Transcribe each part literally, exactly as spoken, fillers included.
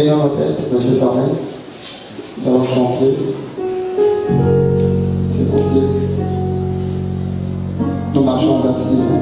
bien nos têtes, les yeux fermés. Nous allons chanter. C'est parti. Nous marchons vers Sion.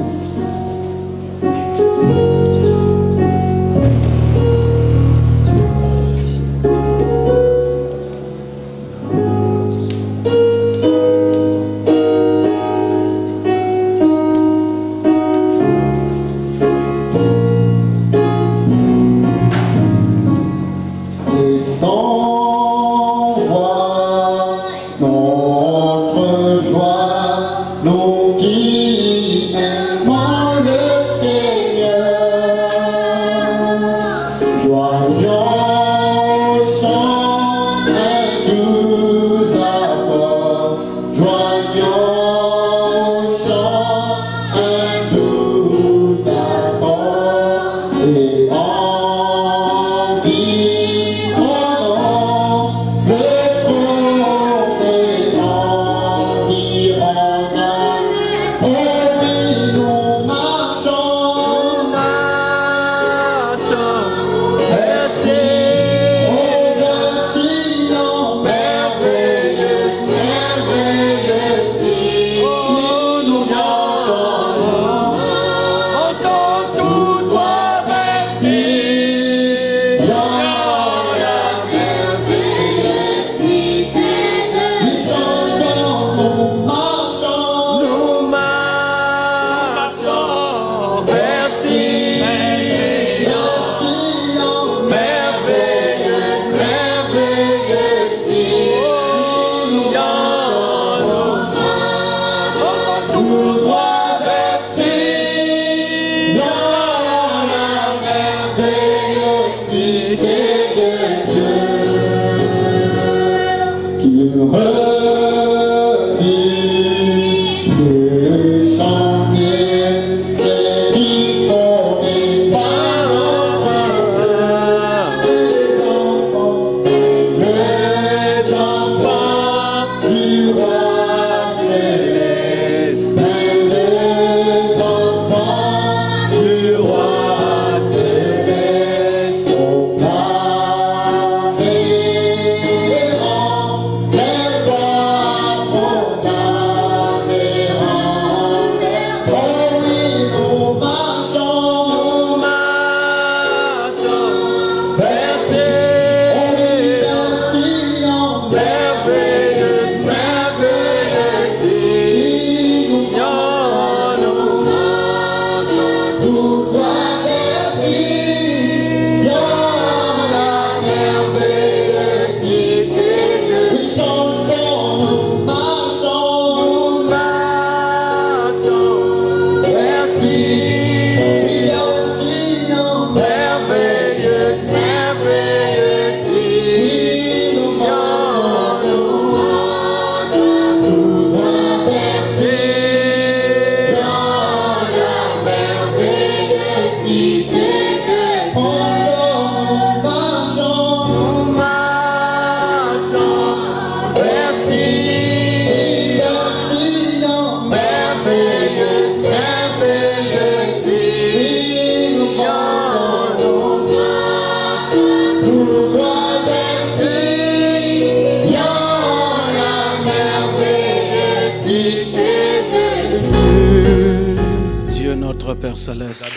Père Céleste,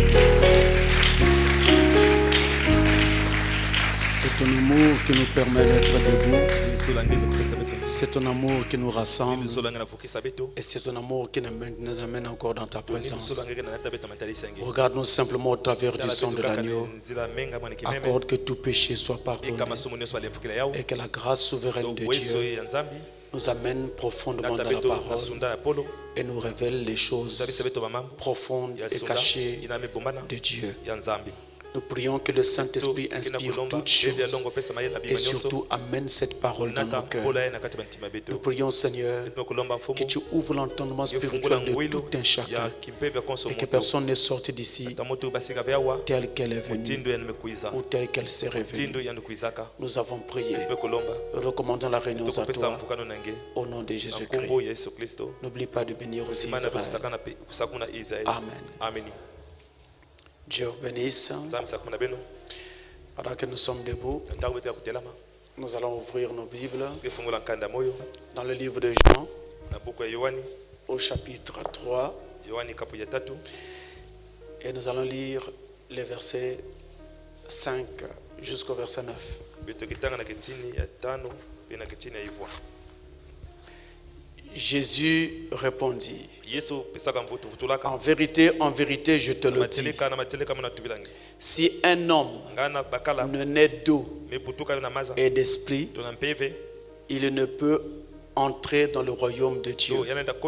c'est ton amour qui nous permet d'être debout, c'est ton amour qui nous rassemble et c'est ton amour qui nous amène encore dans ta présence. Regarde-nous simplement au travers du sang de l'agneau. Accorde que tout péché soit pardonné et que la grâce souveraine de Dieu nous amène profondément dans la parole et nous révèle les choses profondes et cachées de Dieu. Nous prions que le Saint-Esprit inspire toutes choses et surtout amène cette parole dans nos cœurs. Nous prions, Seigneur, que tu ouvres l'entendement spirituel de tout un chacun et que personne ne sorte d'ici telle qu'elle est venue ou telle qu'elle s'est révélée. Nous avons prié. Recommandons la réunion à toi au nom de Jésus-Christ. N'oublie pas de bénir aussi Israël. Amen. Amen. Dieu bénisse. Pendant que nous sommes debout, nous allons ouvrir nos Bibles dans le livre de Jean, au chapitre trois, et nous allons lire les versets cinq jusqu'au verset neuf. Jésus répondit: en vérité, en vérité, je te le dis, si un homme ne naît d'eau et d'esprit, il ne peut entrer dans le royaume de Dieu.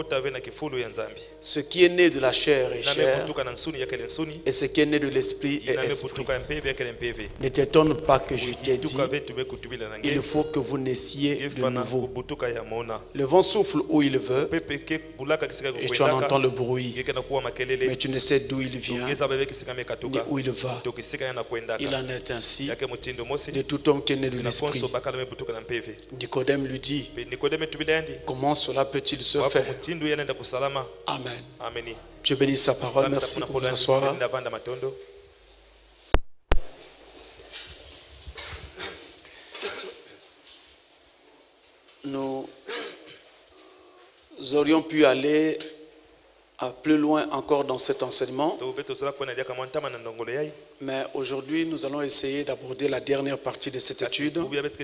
Ce qui est né de la chair est chair, et ce qui est né de l'esprit est esprit. Ne t'étonne pas que je t'ai dit, il faut que vous naissiez de nouveau. Le vent souffle où il veut, et tu en entends le bruit, mais tu ne sais d'où il vient, ni où il va. Il en est ainsi de tout homme qui est né de l'esprit. Nicodème lui dit: comment cela peut-il se faire? Amen. Je bénis sa parole. Merci pour vous asseoir. Nous aurions pu aller plus loin encore dans cet enseignement, mais aujourd'hui nous allons essayer d'aborder la dernière partie de cette étude.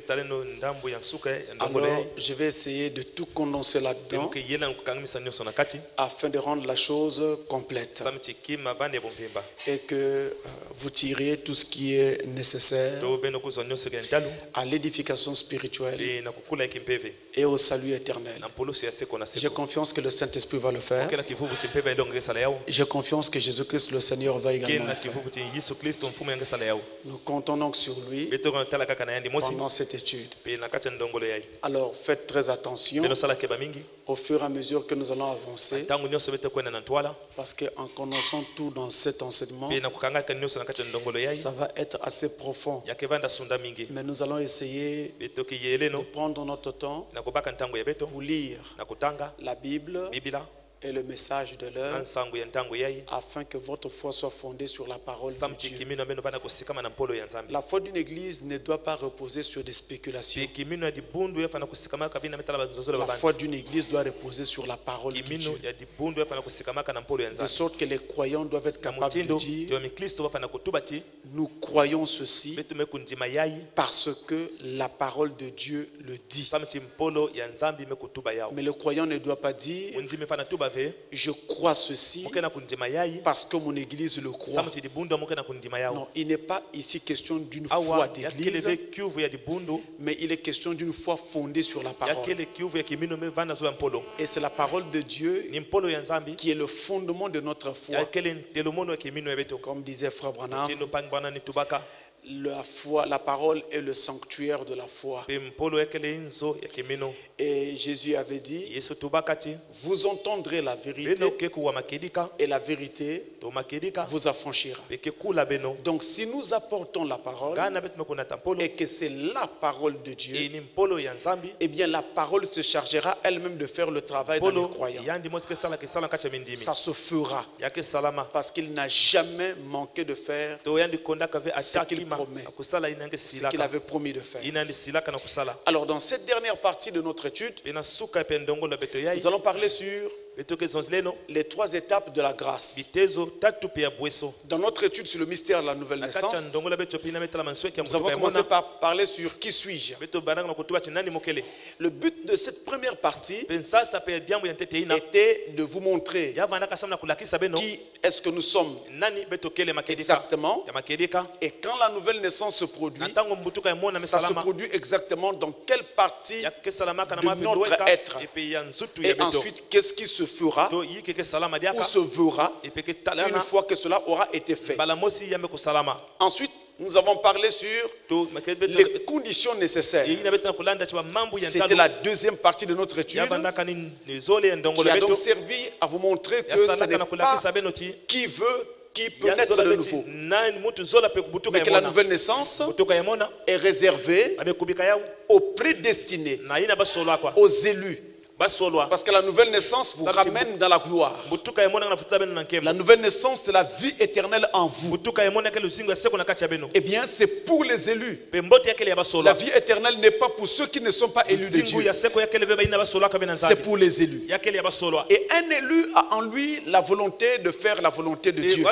Alors je vais essayer de tout condenser là-dedans afin de rendre la chose complète et que euh, vous tirez tout ce qui est nécessaire à l'édification spirituelle et au salut éternel. J'ai confiance que le Saint-Esprit va le faire. J'ai confiance que Jésus-Christ le Seigneur va également le faire. Nous comptons donc sur lui pendant cette étude. Alors faites très attention au fur et à mesure que nous allons avancer, parce qu'en connaissant tout dans cet enseignement, ça va être assez profond. Mais nous allons essayer de prendre notre temps pour lire la Bible et le message de l'heure, afin que votre foi soit fondée sur la parole de Dieu. La foi d'une église ne doit pas reposer sur des spéculations. La foi d'une église doit reposer sur la parole de Dieu, de sorte que les croyants doivent être capables de dire: nous croyons ceci parce que la parole de Dieu le dit. Mais le croyant ne doit pas dire: je crois ceci parce que mon église le croit. Non, il n'est pas ici question d'une foi d'église, mais il est question d'une foi fondée sur la parole. Et c'est la parole de Dieu qui est le fondement de notre foi. Comme disait Frère Branham, la foi, la parole est le sanctuaire de la foi. Et Jésus avait dit: vous entendrez la vérité et la vérité vous affranchira. Donc si nous apportons la parole et que c'est la parole de Dieu, eh bien la parole se chargera elle-même de faire le travail dans les croyants. Ça se fera parce qu'il n'a jamais manqué de faire ce qu'il promet, ce qu'il avait promis de faire. Alors dans cette dernière partie de notre étude, nous allons parler sur les trois étapes de la grâce. Dans notre étude sur le mystère de la nouvelle naissance, nous avons commencé par parler sur qui suis-je. Le but de cette première partie était de vous montrer qui est-ce que nous sommes exactement, et quand la nouvelle naissance se produit, ça se produit exactement dans quelle partie de notre être, et ensuite qu'est-ce qui se fera ou se verra une fois que cela aura été fait. Ensuite, nous avons parlé sur les conditions nécessaires. C'était la deuxième partie de notre étude, qui a donc servi à vous montrer que ce n'est pas qui veut qui peut naître de nouveau, mais que la nouvelle naissance est réservée aux prédestinés, aux élus, Parce que la nouvelle naissance vous ramène dans la gloire. La nouvelle naissance, c'est la vie éternelle en vous. Eh bien, c'est pour les élus. La vie éternelle n'est pas pour ceux qui ne sont pas élus de Dieu. C'est pour les élus. Et un élu a en lui la volonté de faire la volonté de Dieu.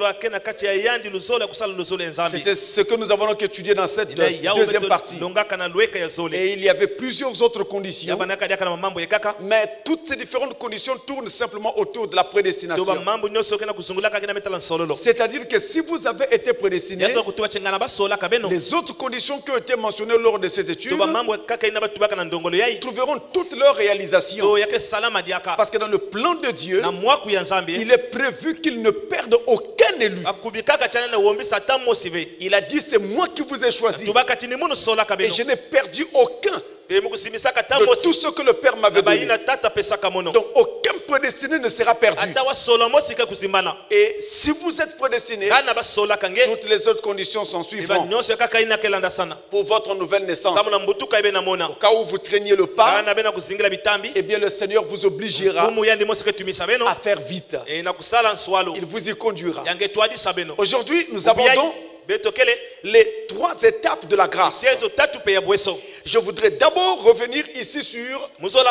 C'était ce que nous avons étudié dans cette deuxième partie. Et il y avait plusieurs autres conditions. Mais toutes ces différentes conditions tournent simplement autour de la prédestination. C'est-à-dire que si vous avez été prédestiné, les autres conditions qui ont été mentionnées lors de cette étude trouveront toute leur réalisation. Parce que dans le plan de Dieu, il est prévu qu'il ne perde aucun élu. Il a dit, c'est moi qui vous ai choisi. Et je n'ai perdu aucun de tout ce que le Père m'avait donné. Donc aucun prédestiné ne sera perdu. Et si vous êtes prédestiné, toutes les autres conditions s'en suivront pour votre nouvelle naissance. Au cas où vous traîniez le pas, eh bien le Seigneur vous obligera à faire vite. Il vous y conduira. Aujourd'hui, nous abordons les trois étapes de la grâce. Je voudrais d'abord revenir ici sur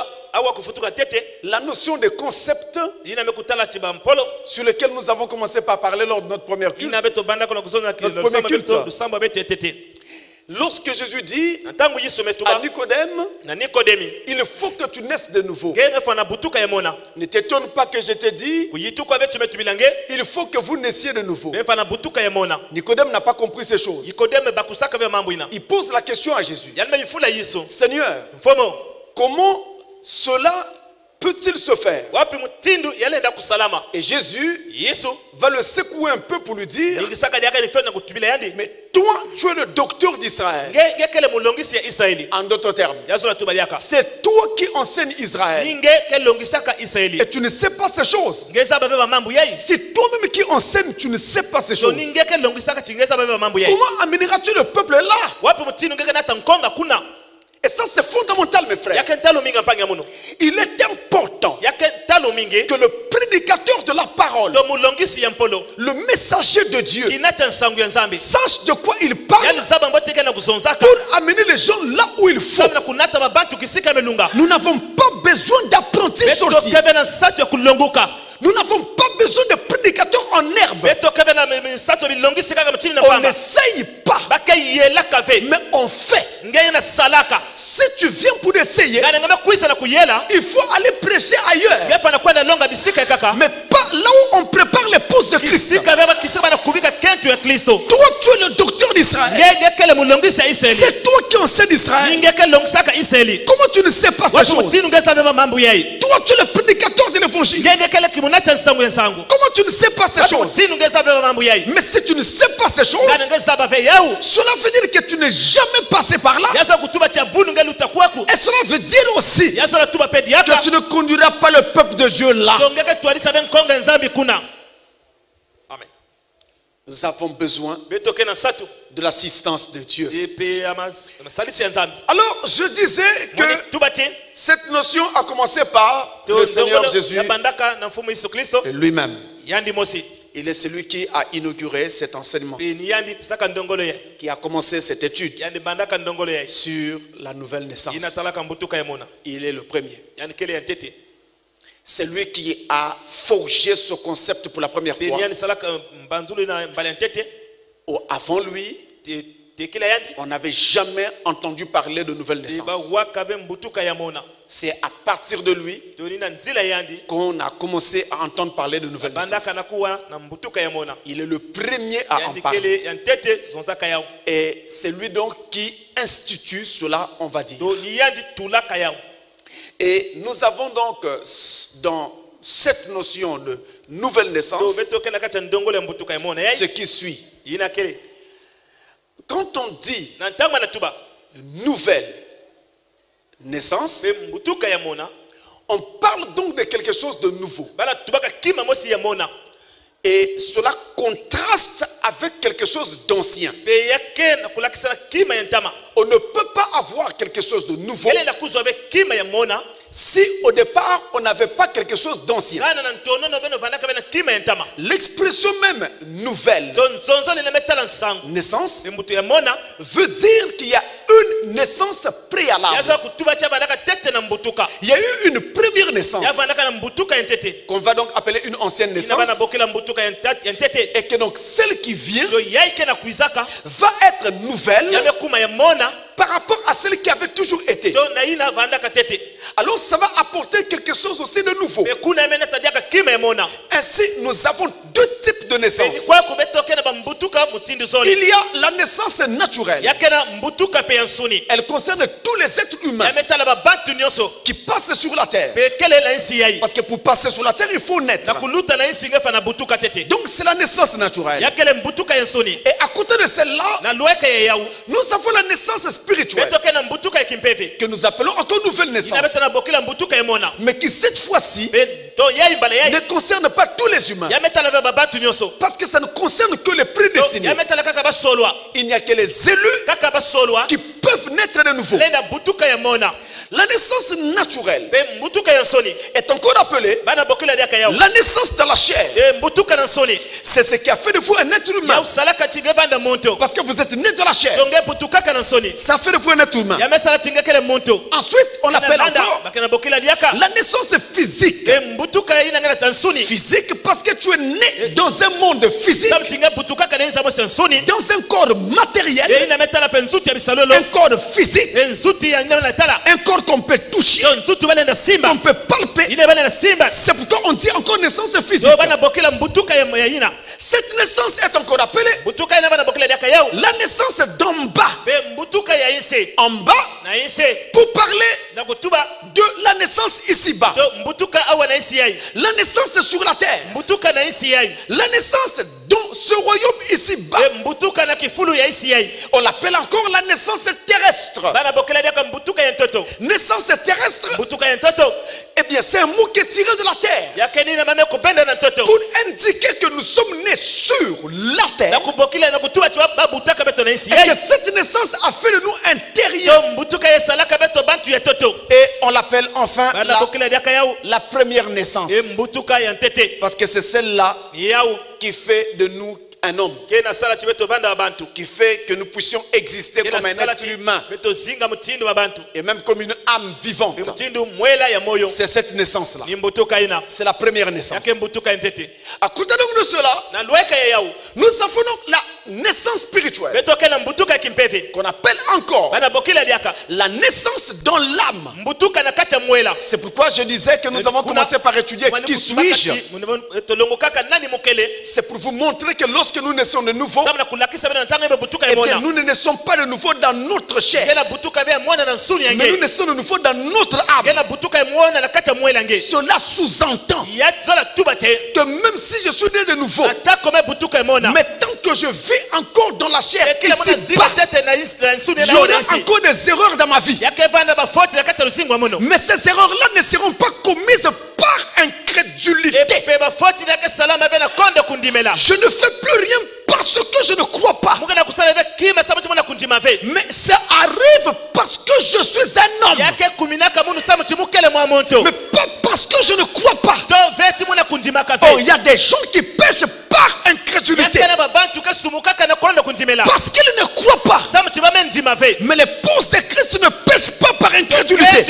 la notion des concepts sur lesquels nous avons commencé par parler lors de notre première culte. Notre premier culte. Lorsque Jésus dit à Nicodème, il faut que tu naisses de nouveau. Ne t'étonne pas que je t'ai dit, il faut que vous naissiez de nouveau. Nicodème n'a pas compris ces choses. Il pose la question à Jésus. Seigneur, comment cela peut-il se faire? Et Jésus va le secouer un peu pour lui dire, mais toi, tu es le docteur d'Israël. En d'autres termes, c'est toi qui enseignes Israël. Et tu ne sais pas ces choses. C'est toi-même qui enseignes, tu ne sais pas ces choses. Comment amèneras-tu le peuple là? Et ça, c'est fondamental, mes frères. Il est important que le prédicateur de la parole, le messager de Dieu, sache de quoi il parle pour amener les gens là où il faut. Nous n'avons pas besoin d'apprentis sorciers. Nous n'avons pas besoin de prédicateurs en herbe. On n'essaye pas, mais on fait. Si tu viens pour essayer, il faut aller prêcher ailleurs, mais pas là où on prépare l'épouse de Christ. Toi, tu es le docteur d'Israël. C'est toi qui enseignes Israël. Comment tu ne sais pas ces choses? Toi, tu es le prédicateur de l'évangile. Comment tu ne sais pas ces choses? Mais si tu ne sais pas ces choses, cela veut dire que tu n'es jamais passé par là. Et cela veut dire aussi que tu ne conduiras pas le peuple de Dieu là. Amen. Nous avons besoin de l'assistance de Dieu. Alors je disais que cette notion a commencé par le Seigneur Jésus lui-même. Il est celui qui a inauguré cet enseignement, qui a commencé cette étude sur la nouvelle naissance. Il est le premier. C'est lui qui a forgé ce concept pour la première fois. Avant lui, on n'avait jamais entendu parler de nouvelle naissance. C'est à partir de lui qu'on a commencé à entendre parler de nouvelle naissance. Il est le premier à en parler. Et c'est lui donc qui institue cela, on va dire. Et nous avons donc dans cette notion de nouvelle naissance ce qui suit. Quand on dit nouvelle naissance, on parle donc de quelque chose de nouveau. Et cela contraste avec quelque chose d'ancien. On ne peut pas avoir quelque chose de nouveau Si au départ on n'avait pas quelque chose d'ancien, l'expression même nouvelle, naissance, veut dire qu'il y a une naissance préalable. Il y a eu une première naissance qu'on va donc appeler une ancienne naissance, et que donc celle qui vient va être nouvelle par rapport à celle qui avait toujours été. Alors ça va apporter quelque chose aussi de nouveau. Ainsi nous avons deux types de naissance. Il y a la naissance naturelle. Elle concerne tous les êtres humains qui passent sur la terre. Parce que pour passer sur la terre, il faut naître. Donc c'est la naissance naturelle. Et à côté de celle-là, nous avons la naissance spirituelle, que nous appelons encore nouvelle naissance, mais qui cette fois-ci ne concerne pas tous les humains, parce que ça ne concerne que les prédestinés. Il n'y a que les élus qui peuvent naître de nouveau. La naissance naturelle est encore appelée la naissance dans la chair. C'est ce qui a fait de vous un être humain, parce que vous êtes né de la chair. Ça fait de vous un être humain. Ensuite on appelle encore la naissance physique. Physique parce que tu es né dans un monde physique, dans un corps matériel, un corps physique, un corps qu'on peut toucher, qu'on peut palper. C'est pourquoi on dit encore naissance physique. Cette naissance est encore appelée la naissance d'en bas. En bas, pour parler de la naissance ici-bas, la naissance sur la terre, la naissance dans ce royaume ici-bas, on l'appelle encore la naissance terrestre. Naissance terrestre, eh bien c'est un mot qui est tiré de la terre pour indiquer que nous sommes nés sur la terre et que cette naissance a fait de nous un terrier. Et on l'appelle enfin la, la première naissance, parce que c'est celle-là qui fait de nous un homme, qui fait que nous puissions exister comme un être humain et même comme une âme vivante. C'est cette naissance-là. C'est la première naissance. À côté de cela, nous avons donc la naissance spirituelle qu'on appelle encore la naissance dans l'âme. C'est pourquoi je disais que nous avons commencé par étudier qui suis-je. C'est pour vous montrer que lorsque nous naissons de nouveau, eh bien, nous ne naissons pas de nouveau dans notre chair, mais nous naissons de nouveau dans notre âme. Cela sous-entend que même si je suis né de nouveau, mais tant que je vis encore dans la chair ici-bas, il y aura encore des erreurs dans ma vie. Mais ces erreurs-là ne seront pas commises par incrédulité. Je ne fais plus rien parce que je ne crois pas, mais ça arrive parce que je suis un homme, mais pas parce que je ne crois pas. Oh, il y a des gens qui pêchent par incrédulité parce qu'ils ne croient pas. Mais l'épouse de Christ ne pêche pas par incrédulité,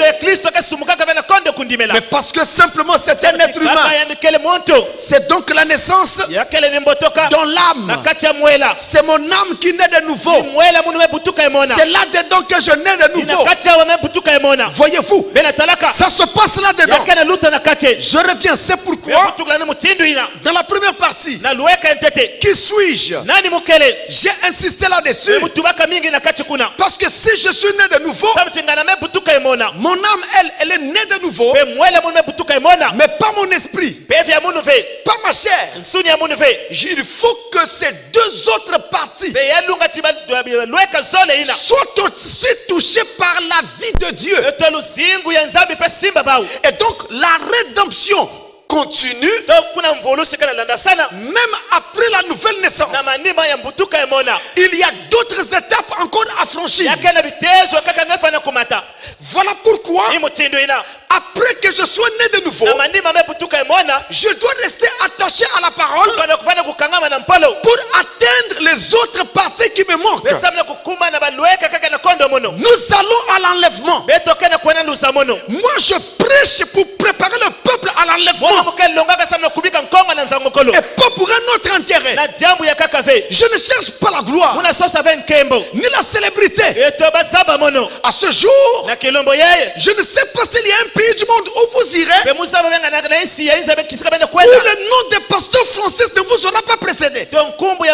mais parce que simplement c'est un être humain. C'est donc la naissance dans l'âme. C'est mon âme qui naît de nouveau. C'est là-dedans que je nais de nouveau. Voyez-vous, ça se passe là-dedans. Je reviens, c'est pourquoi dans la première partie, qui suis-je, j'ai insisté là-dessus, parce que si je suis né de nouveau, mon âme, elle, elle est née de nouveau, mais pas mon esprit, pas ma chair. Il faut que ces deux autres parties soient aussi touchées par la vie de Dieu. Et donc la rédemption continue, même après la nouvelle naissance, il y a d'autres étapes encore à franchir. Voilà pourquoi, après que je sois né de nouveau, je dois rester attaché à la parole pour atteindre les autres parties qui me manquent. Nous allons à l'enlèvement. Moi je prêche pour préparer le peuple à l'enlèvement, et pas pour un autre intérêt. Je ne cherche pas la gloire ni la célébrité. À ce jour, je ne sais pas s'il y a un pays du monde où vous irez où le nom de pasteur Francis ne vous aura pas précédé. Donc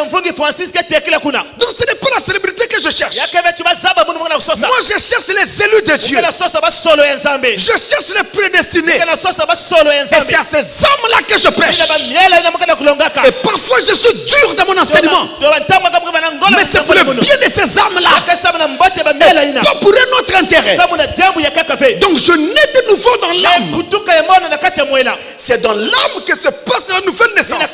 ce n'est pas la célébrité que je cherche. Moi je cherche les élus de Dieu. Je cherche les prédestinés. Et c'est à ces âmes-là que je prêche. Et parfois je suis dur dans mon enseignement, mais c'est pour le bien de ces âmes-là, et pas pour un autre intérêt. Donc je nais de nouveau dans l'âme. C'est dans l'âme que se passe la nouvelle naissance.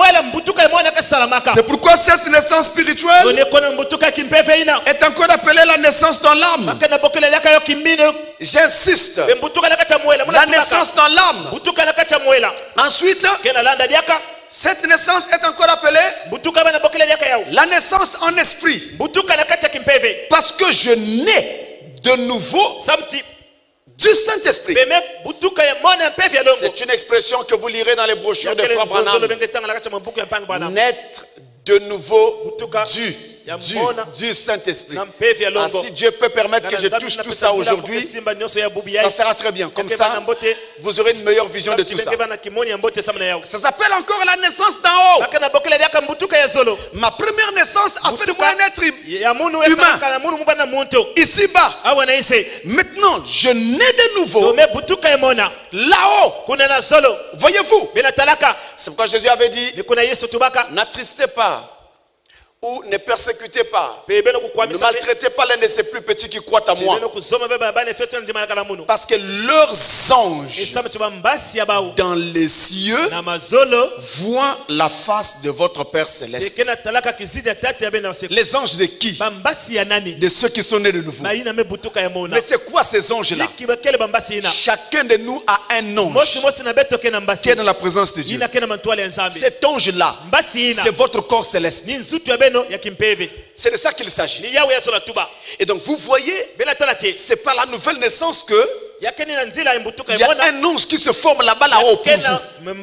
C'est pourquoi cette naissance spirituelle est encore appelée la naissance dans l'âme. J'insiste, la naissance dans l'âme. Ensuite, cette naissance est encore appelée la naissance en esprit, parce que je nais de nouveau du Saint-Esprit. C'est une expression que vous lirez dans les brochures de Frère Branham. Naître de nouveau du, du, du Saint-Esprit. Ah, si Dieu peut permettre que je touche tout ça aujourd'hui, ça sera très bien. Comme ça, vous aurez une meilleure vision de tout ça. Ça s'appelle encore la naissance d'en haut. Ma première naissance a fait de moi un être humain ici-bas. Maintenant, je nais de nouveau là-haut. Voyez-vous, c'est pourquoi Jésus avait dit: n'attristez pas ou ne persécutez pas, ne maltraitez pas l'un de ces plus petits qui croient à moi, parce que leurs anges dans les cieux voient la face de votre Père Céleste. Les anges de qui? De ceux qui sont nés de nouveau. Mais c'est quoi ces anges-là? Chacun de nous a un ange qui est dans la présence de Dieu. Cet ange-là, c'est votre corps céleste. C'est de ça qu'il s'agit. Et donc vous voyez, c'est par la nouvelle naissance que il y a un ange qui se forme là-bas, là-haut pour vous.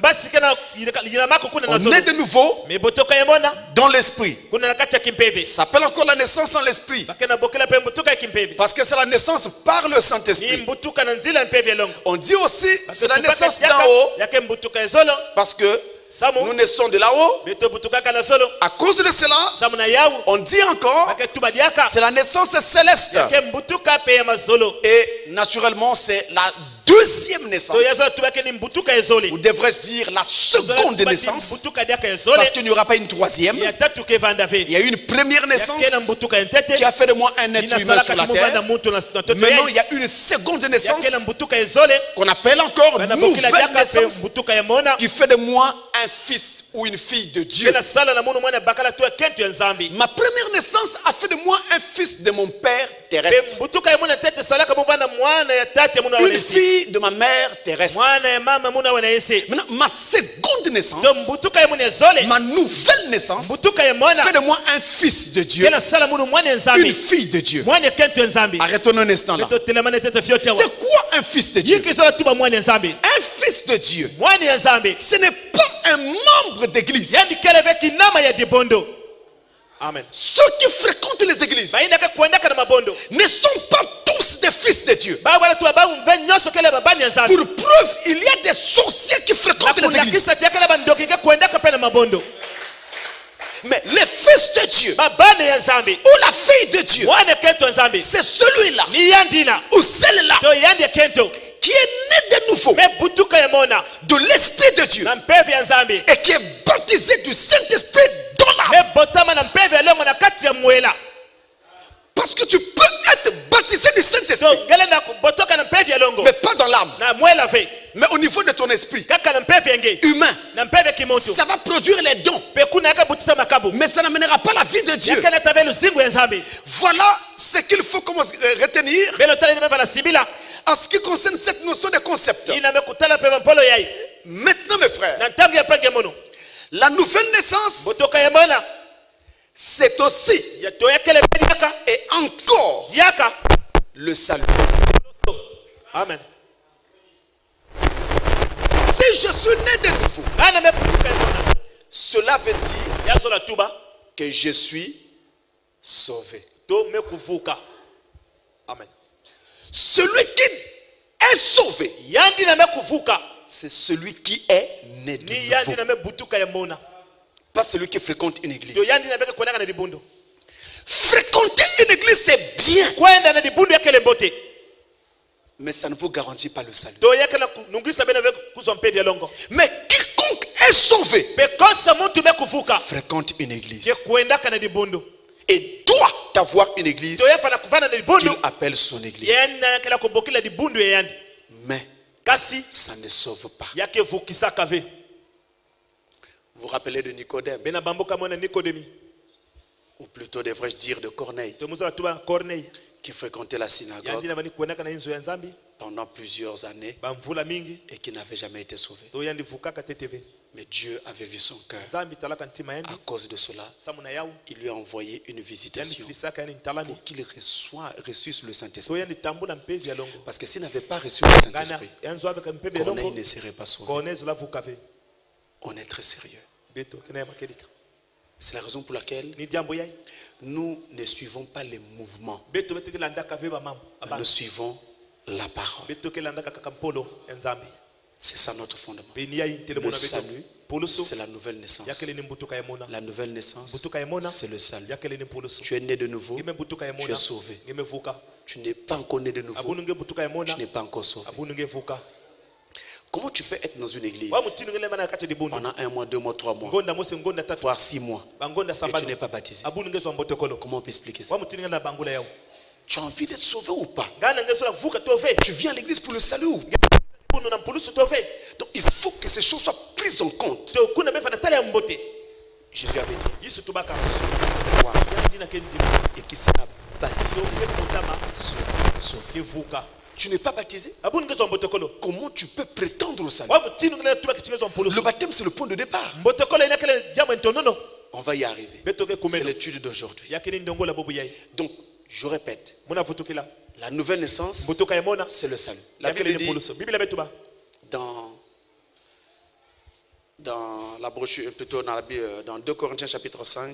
On est de nouveau dans l'esprit. Ça s'appelle encore la naissance dans l'esprit, parce que c'est la naissance par le Saint-Esprit. On dit aussi c'est la naissance d'en haut, parce que nous naissons de là-haut. À cause de cela, on dit encore c'est la naissance céleste. Et naturellement, c'est la deuxième naissance. Ou devrais-je dire la seconde naissance, parce qu'il n'y aura pas une troisième. Il y a eu une première naissance qui a fait de moi un être humain sur la terre. Maintenant, il y a une seconde naissance qu'on appelle encore nouvelle naissance, qui fait de moi un fils ou une fille de Dieu. Ma première naissance a fait de moi un fils de mon père terrestre, une fille de ma mère terrestre. Maintenant, ma seconde naissance, ma nouvelle naissance, fait de moi un fils de Dieu, une fille de Dieu. Arrêtons un instant là. C'est quoi un fils de Dieu? Un fils de Dieu, ce n'est pas un membre d'église. Amen. Ceux qui fréquentent les églises ne sont pas tous des fils de Dieu. Pour preuve, il y a des sorciers qui fréquentent les églises. Mais les fils de Dieu ou la fille de Dieu, c'est celui-là ou celle-là qui est né de nouveau de l'Esprit de Dieu et qui est baptisé du Saint-Esprit dans l'âme. Parce que tu peux être baptisé du Saint-Esprit, mais pas dans l'âme. Mais au niveau de ton esprit humain, ça va produire les dons. Mais ça n'amènera pas la vie de Dieu. Voilà ce qu'il faut retenir en ce qui concerne cette notion de concept. Maintenant, mes frères, la nouvelle naissance, c'est aussi et encore le salut. Amen. Si je suis né de nouveau, cela veut dire que je suis sauvé. Amen. Celui qui est sauvé, c'est celui qui est né de nouveau. Pas celui qui fréquente une église. Fréquenter une église, c'est bien. Mais ça ne vous garantit pas le salut. Mais quiconque est sauvé fréquente une église et doit avoir une église qu'il appelle son église. Mais ça ne sauve pas. Vous vous rappelez de Nicodème, ou plutôt devrais-je dire de Corneille, qui fréquentait la synagogue pendant plusieurs années et qui n'avait jamais été sauvé. Mais Dieu avait vu son cœur. À cause de cela, il lui a envoyé une visitation pour qu'il reçoit, reçuisse le Saint-Esprit. Parce que s'il n'avait pas reçu le Saint-Esprit, Corneille ne serait pas sauvé. On est très sérieux. C'est la raison pour laquelle nous ne suivons pas les mouvements. Nous suivons la parole. C'est ça notre fondement. Le salut, c'est la nouvelle naissance. La nouvelle naissance, c'est le salut. Tu es né de nouveau, tu es sauvé. Tu n'es pas encore né de nouveau, tu n'es pas encore sauvé. Comment tu peux être dans une église pendant un mois, deux mois, trois mois, voire six mois, et tu n'es pas baptisé? Comment on peut expliquer ça? Tu as envie d'être sauvé ou pas? Tu viens à l'église pour le salut ou pas? Donc il faut que ces choses soient prises en compte. Jésus avait dit, celui qui croit et qui sera baptisé sera sauvé. Tu n'es pas baptisé? Comment tu peux prétendre au salut? Le baptême, c'est le point de départ. On va y arriver. C'est l'étude d'aujourd'hui. Donc, je répète. La nouvelle naissance, c'est le salut. La Bible dit dans, dans la brochure, plutôt dans, la, dans deux Corinthiens chapitre cinq,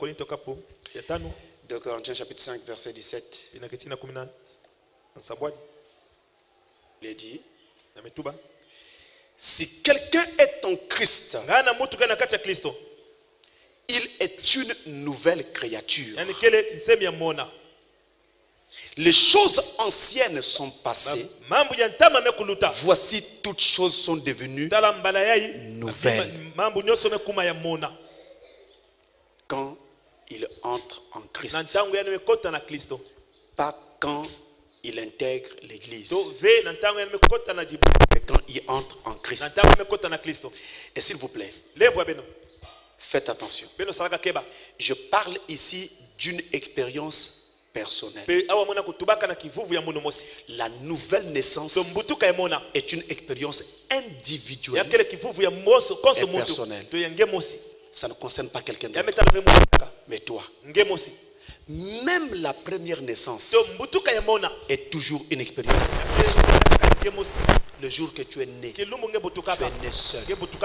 deux Corinthiens chapitre cinq, verset dix-sept. Il est dit, si quelqu'un est en Christ, il est une nouvelle créature. Les choses anciennes sont passées. Voici, toutes choses sont devenues nouvelles. Quand il entre en Christ. Pas quand il intègre l'église. Mais quand il entre en Christ. Et s'il vous plaît, faites attention. Je parle ici d'une expérience personnelle. La nouvelle naissance est une expérience individuelle et personnelle. Ça ne concerne pas quelqu'un d'autre, mais toi. Même la première naissance est toujours une expérience. Le jour que tu es né, tu es né seul.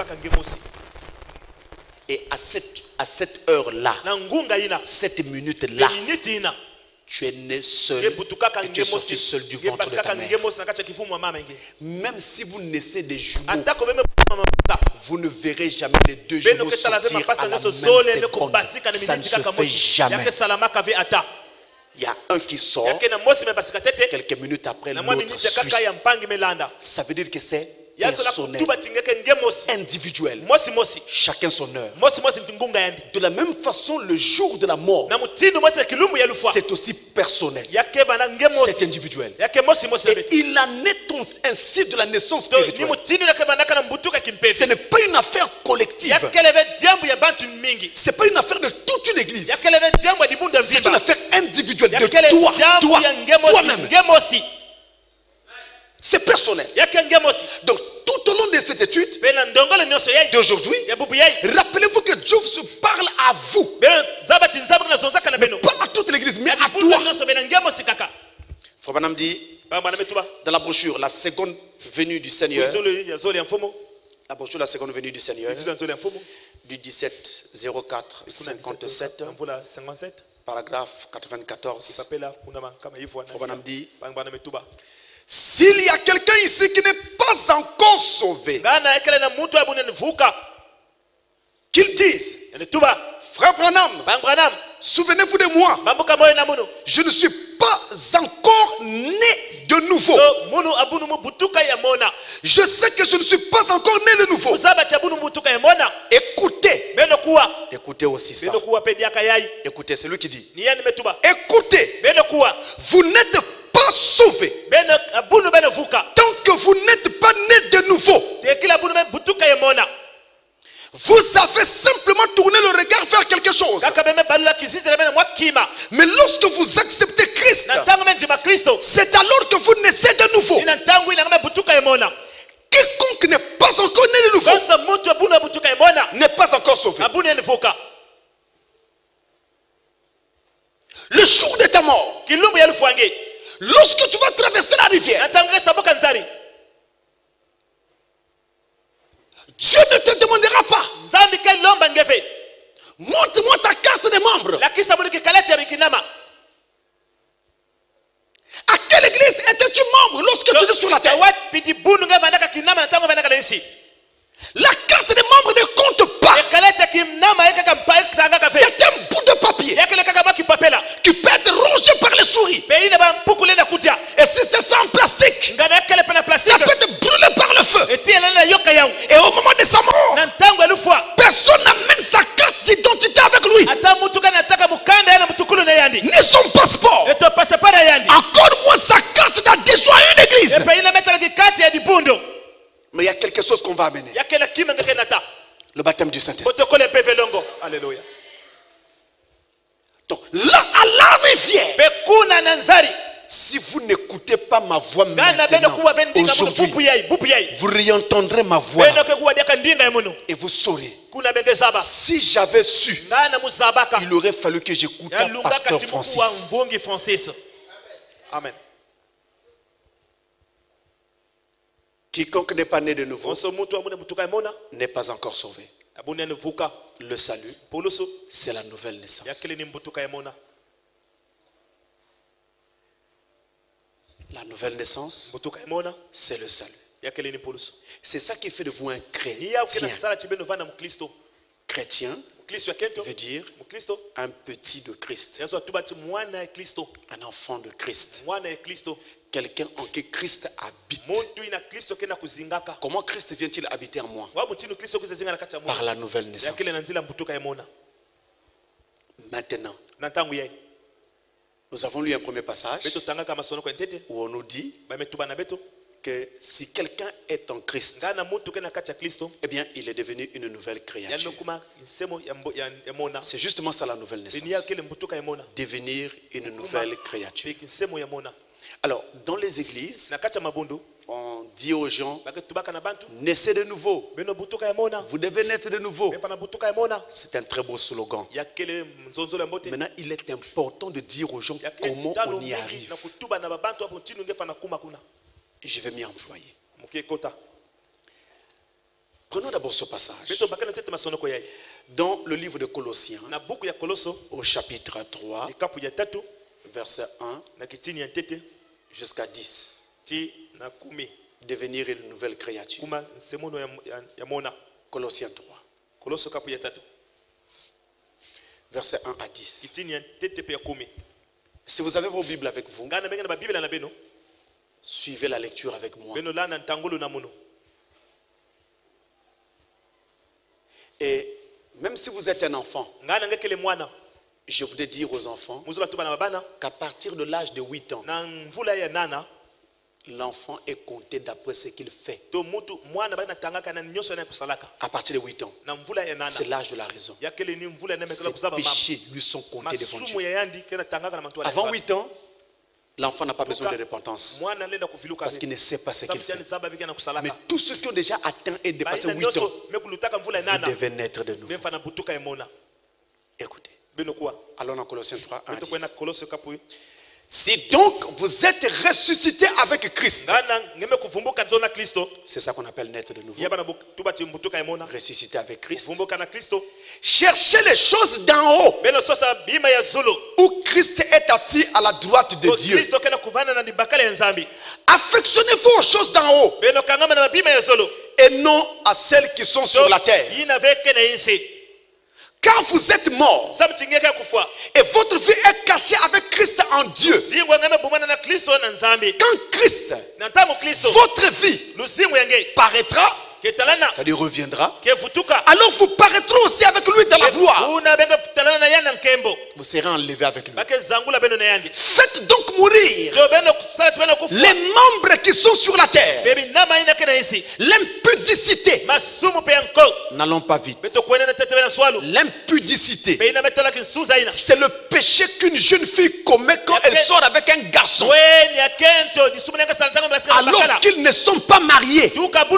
Et à cette, à cette heure-là, cette minute-là, tu es né seul et tu es sorti seul du ventre de ta mère. Même si vous naissez des jumeaux, vous ne verrez jamais les deux jumeaux sortir à la même seconde. Ça ne se fait jamais. Il y a un qui sort, quelques minutes après l'autre suit. Ça veut dire que c'est personnel, individuel. Chacun son heure. De la même façon, le jour de la mort, c'est aussi personnel. C'est individuel. Et il en est ainsi de la naissance spirituelle. Ce n'est pas une affaire collective. Ce n'est pas une affaire de toute une église. C'est une affaire individuelle de toi, toi, toi-même. C'est personnel. Donc, tout au long de cette étude d'aujourd'hui, rappelez-vous que Dieu se parle à vous. Mais pas à toute l'église, mais à toi. Frère Branham dit, dans la brochure, la seconde venue du Seigneur, la brochure, la seconde venue du Seigneur, du dix-sept zéro quatre cinquante-sept, paragraphe quatre-vingt-quatorze, Frère Branham dit, s'il y a quelqu'un ici qui n'est pas encore sauvé, qu'il dise, Frère Branham, souvenez-vous de moi, je ne suis pas encore né de nouveau. Je sais que je ne suis pas encore né de nouveau. Écoutez, écoutez aussi ça. Écoutez, c'est lui qui dit, écoutez, vous n'êtes pas sauvé tant que vous n'êtes pas né de nouveau. Vous avez simplement tourné le regard vers quelque chose. Mais lorsque vous acceptez Christ, c'est alors que vous naissez de nouveau. Quiconque n'est pas encore né de nouveau n'est pas encore sauvé. Le jour de ta mort, lorsque tu vas traverser la rivière, Dieu ne te demandera pas, montre-moi ta carte de membre. À quelle église étais-tu membre lorsque tu étais sur la terre? La carte de membre ne compte pas. C'est un bout de papier qui peut être rongé par les souris. Et si c'est fait en plastique, ça peut être brûlé par le feu. Et au moment de sa mort, personne n'amène sa carte d'identité avec lui, ni son passeport, encore moins sa carte d'adhésion à une église. Mais il y a quelque chose qu'on va amener. Le baptême du Saint-Esprit. Alléluia. Donc là, à la rivière, si vous n'écoutez pas ma voix maintenant, aujourd'hui, vous réentendrez ma voix et vous saurez. Si j'avais su, il aurait fallu que j'écoute Pasteur Francis. Amen. Quiconque n'est pas né de nouveau n'est pas encore sauvé. Le salut, c'est la nouvelle naissance. La nouvelle naissance, c'est le salut. C'est ça qui fait de vous un chrétien. Chrétien veut dire un petit de Christ, un enfant de Christ, quelqu'un en qui Christ habite. Comment Christ vient-il habiter en moi? Par la nouvelle naissance. Maintenant, nous avons lu un premier passage où on nous dit que si quelqu'un est en Christ, eh bien il est devenu une nouvelle créature. C'est justement ça la nouvelle naissance. Devenir une nouvelle créature. Alors, dans les églises, on dit aux gens, naissez de nouveau. Vous devez naître de nouveau. C'est un très beau slogan. Maintenant, il est important de dire aux gens comment on y arrive. Je vais m'y employer. Prenons d'abord ce passage. Dans le livre de Colossiens, au chapitre trois, verset un jusqu'à dix. Devenir une nouvelle créature. Colossiens trois. Verset un à dix. Si vous avez vos Bibles avec vous, suivez la lecture avec moi. Et même si vous êtes un enfant, je voudrais dire aux enfants qu'à partir de l'âge de huit ans, l'enfant est compté d'après ce qu'il fait. À partir de huit ans, c'est l'âge de la raison. Ces péchés lui sont comptés devant Dieu. Avant huit ans, l'enfant n'a pas besoin de repentance parce qu'il ne sait pas ce qu'il fait. Mais tous ceux qui ont déjà atteint et dépassé huit ans, vous devez naître de nouveau. Écoutez. Allons dans Colossiens trois, un à dix. Si donc vous êtes ressuscité avec Christ, c'est ça qu'on appelle naître de nouveau. Ressuscité avec Christ. Cherchez les choses d'en haut, où Christ est assis à la droite de Dieu. Affectionnez-vous aux choses d'en haut et non à celles qui sont sur la terre. Quand vous êtes mort et votre vie est cachée avec Christ en Dieu, quand Christ, votre vie paraîtra, c'est-à-dire reviendra, alors vous paraîtrez aussi avec lui dans la gloire. Vous serez enlevé avec lui. Faites donc mourir les membres qui sont sur la terre. L'impudicité. N'allons pas vite. L'impudicité, c'est le péché qu'une jeune fille commet quand elle sort avec un garçon alors qu'ils ne sont pas mariés.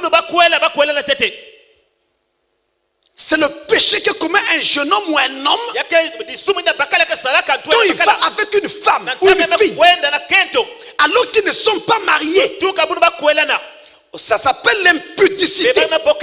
C'est le péché que commet un jeune homme ou un homme quand il va avec une femme ou une fille alors qu'ils ne sont pas mariés. Ça s'appelle l'impudicité.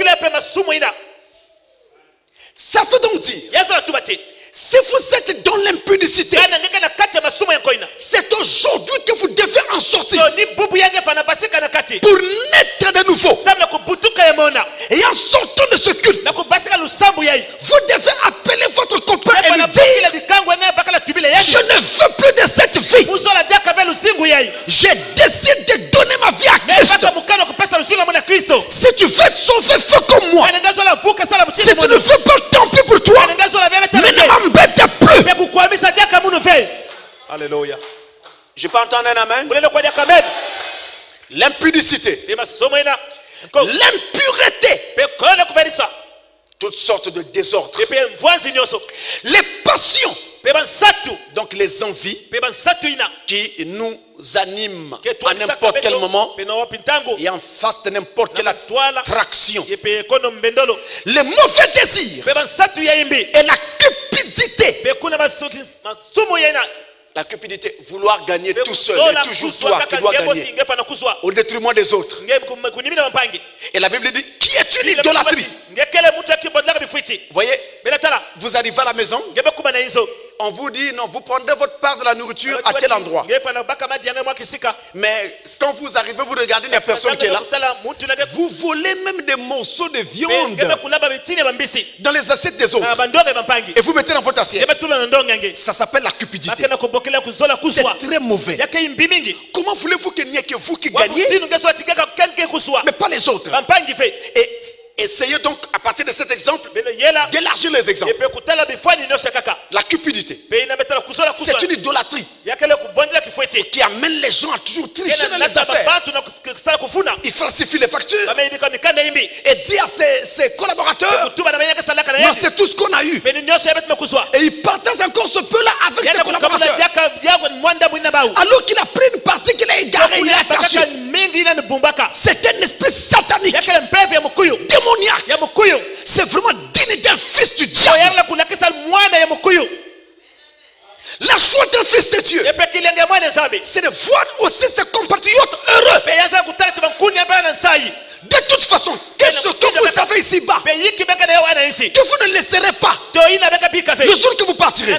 Ça veut donc dire, si vous êtes dans l'impudicité, c'est aujourd'hui que vous devez en sortir pour naître de nouveau. Et en sortant de ce culte, vous devez appeler votre copain et lui dire: je ne veux plus de cette vie. Je décide de donner ma vie à Christ. Si tu veux te sauver, fais comme moi. Si tu ne veux pas, tant pis pour toi. Mais ne m'embête plus. Alléluia. Je peux entendre un amen. L'impudicité, l'impureté, toutes sortes de désordres, les passions, donc les envies qui nous animent à n'importe quel moment et en face de n'importe quelle attraction, les mauvais désirs et la cupidité. La cupidité, vouloir gagner tout seul, et toujours toi qui dois gagner au détriment des autres. Et la Bible dit, qui est une idolâtrie? Vous voyez, vous arrivez à la maison, on vous dit non, vous prendrez votre part de la nourriture à tel endroit. Mais quand vous arrivez, vous regardez la personne qui est là, vous volez même des morceaux de viande dans les assiettes des autres et vous mettez dans votre assiette. Ça s'appelle la cupidité. C'est très mauvais. Comment voulez-vous qu'il n'y ait que vous qui gagnez, mais pas les autres? Et essayez donc, à partir de cet exemple, d'élargir les exemples. La cupidité, c'est une idolâtrie qui amène les gens à toujours tricher dans les affaires. Il falsifie les factures et dit à ses, ses collaborateurs: non, c'est tout ce qu'on a eu. Et il partage encore ce peu-là avec ses collaborateurs. Alors qu'il a pris une partie qu'il a égarée, il a caché. C'est un esprit satanique, démoniaque. C'est vraiment digne d'un fils du diable. La joie d'un fils de Dieu, c'est de voir aussi ses compatriotes heureux. De toute façon, qu'est-ce que vous savez ici-bas que vous ne laisserez pas le jour que vous partirez?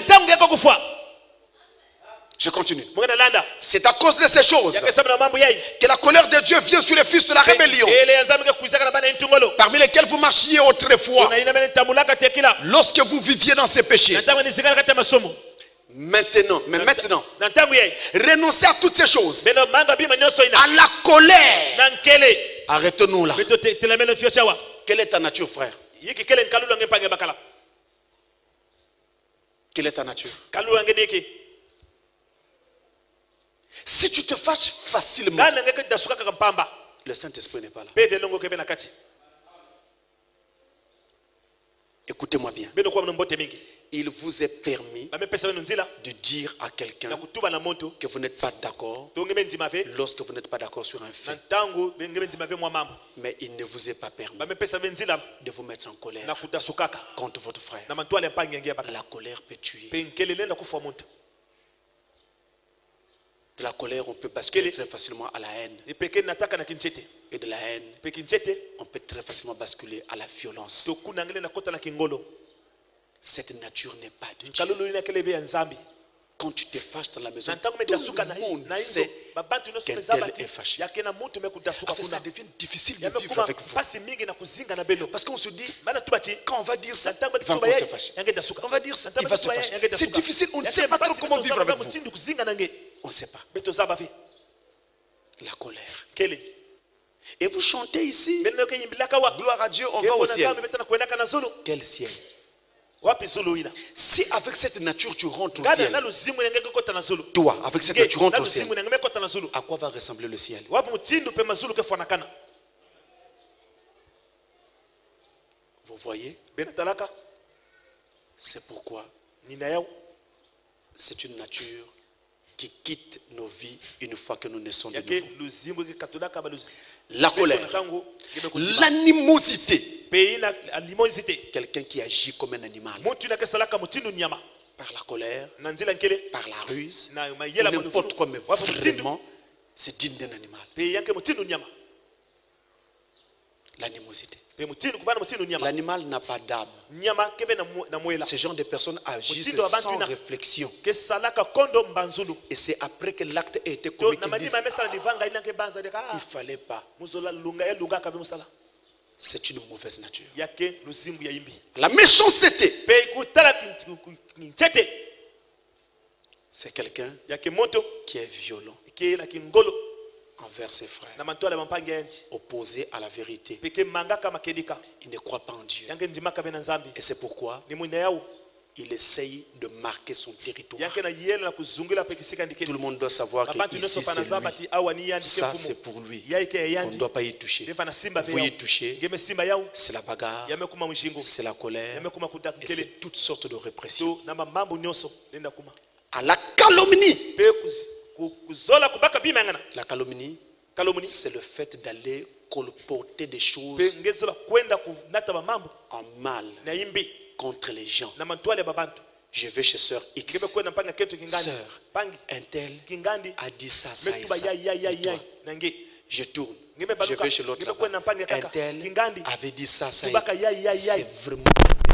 Je continue. C'est à cause de ces choses que la colère de Dieu vient sur les fils de la rébellion, parmi lesquels vous marchiez autrefois lorsque vous viviez dans ces péchés. Maintenant, mais maintenant, renoncez à toutes ces choses, à la colère. Arrêtons-nous là. Quelle est ta nature, frère? Quelle est ta nature? Si tu te fâches facilement, le Saint-Esprit n'est pas là. Écoutez-moi bien. Il vous est permis de dire à quelqu'un que vous n'êtes pas d'accord lorsque vous n'êtes pas d'accord sur un fait. Mais il ne vous est pas permis de vous mettre en colère contre votre frère. La colère peut tuer. De la colère, on peut basculer très facilement à la haine. Et de la haine, on peut très facilement basculer à la violence. Cette nature n'est pas de Dieu. Quand tu te fâches dans la maison, tout le monde sait qu'un tel est fâché. En fait, ça devient difficile de vivre avec vous. Parce qu'on se dit, quand on va dire ça, il va encore se fâcher. Quand on va dire ça, il va se fâcher. C'est difficile, on ne sait pas trop comment vivre avec vous. On ne sait pas. La colère. Et vous chantez ici, gloire à Dieu, on va au ciel. Quel ciel? Si avec cette nature tu rentres au ciel, toi, avec cette nature tu rentres au ciel, à quoi va ressembler le ciel? Vous voyez? C'est pourquoi c'est une nature qui quitte nos vies une fois que nous naissons de nouveau. La colère, l'animosité. Quelqu'un qui agit comme un animal. Par la colère, par la ruse, n'importe quoi, mais vraiment, c'est digne d'un animal. L'animosité. L'animal n'a pas d'âme. Ce genre de personnes agissent sans réflexion. Et c'est après que l'acte a été commis qu'ils disent, ah, il ne fallait pas. C'est une mauvaise nature. La méchanceté, c'est quelqu'un qui est violent envers ses frères, opposé à la vérité. Il ne croit pas en Dieu. Et c'est pourquoi il essaye de marquer son territoire. Tout le monde doit savoir que ici c'est lui. Ça c'est pour lui. On ne doit pas y toucher. Vous y touchez, c'est la bagarre, c'est la colère, et c'est toutes sortes de répressions. À la calomnie. La calomnie, c'est le fait d'aller colporter des choses en mal contre les gens. Je vais chez sœur X. Sœur, un tel a dit ça, ça et ça. Et toi, je tourne. Je vais chez l'autre là-bas. Un tel avait dit ça, ça et ça. C'est vraiment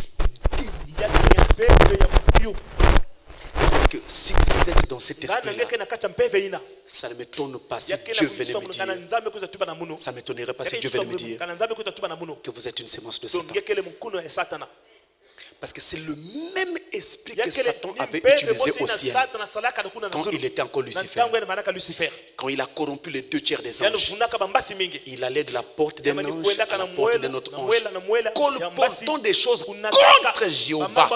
c'est que si vous êtes dans cet esprit-là, ça ne m'étonne pas si Dieu venait me dire. Ça ne m'étonnerait pas si Dieu venait me dire que vous êtes une sémence de Satan. Parce que c'est le même esprit que Satan avait utilisé au ciel quand il était encore Lucifer. Quand il a corrompu les deux tiers des anges, il allait de la porte d'un ange à la porte d'un autre ange, colportant des choses contre Jéhovah.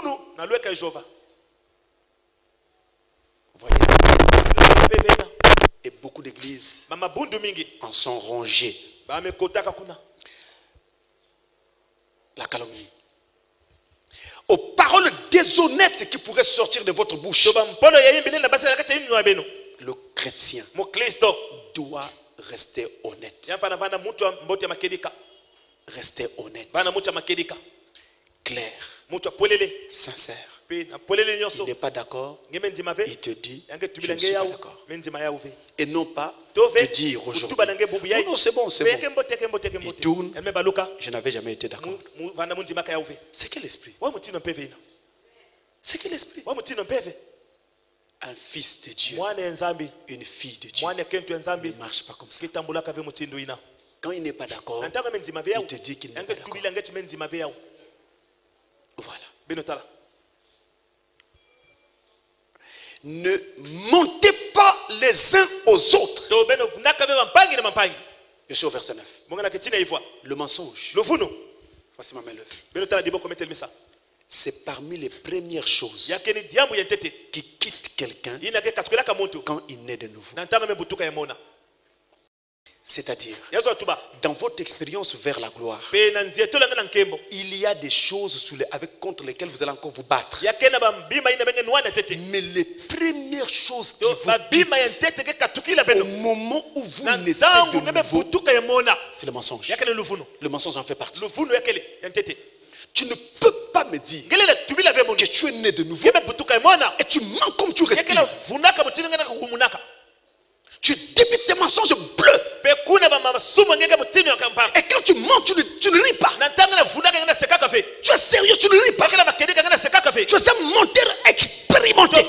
Vous voyez ça? Et beaucoup d'églises en sont rongées. La calomnie. Aux paroles déshonnêtes qui pourraient sortir de votre bouche. Le chrétien doit rester honnête. Rester honnête. Clair. Sincère. Il n'est pas d'accord. Il te dit, je ne suis pas d'accord. Et non pas te dire aujourd'hui, oh non, c'est bon, c'est bon. Il tourne, je n'avais jamais été d'accord. C'est quel esprit? C'est quel esprit? Un fils de Dieu, une fille de Dieu ne marche pas comme ça. Quand il n'est pas d'accord, il te dit qu'il n'est pas d'accord. Voilà. Ne montez pas les uns aux autres. Je suis au verset neuf. Le mensonge Voici ma main levée. C'est parmi les premières choses qui quittent quelqu'un quand il naît de nouveau. C'est-à-dire, dans votre expérience vers la gloire, il y a des choses sous les, avec, contre lesquelles vous allez encore vous battre. Mais les premières choses qui vous quittent au moment où vous naissez de nouveau, c'est le mensonge. Le mensonge en fait partie. Tu ne peux pas me dire que tu es né de nouveau et tu mens comme tu respires. Tu débites tes mensonges bleus. Et quand tu mens, tu ne, tu ne ris pas. Tu es sérieux, tu ne ris pas. Tu es un menteur expérimenté.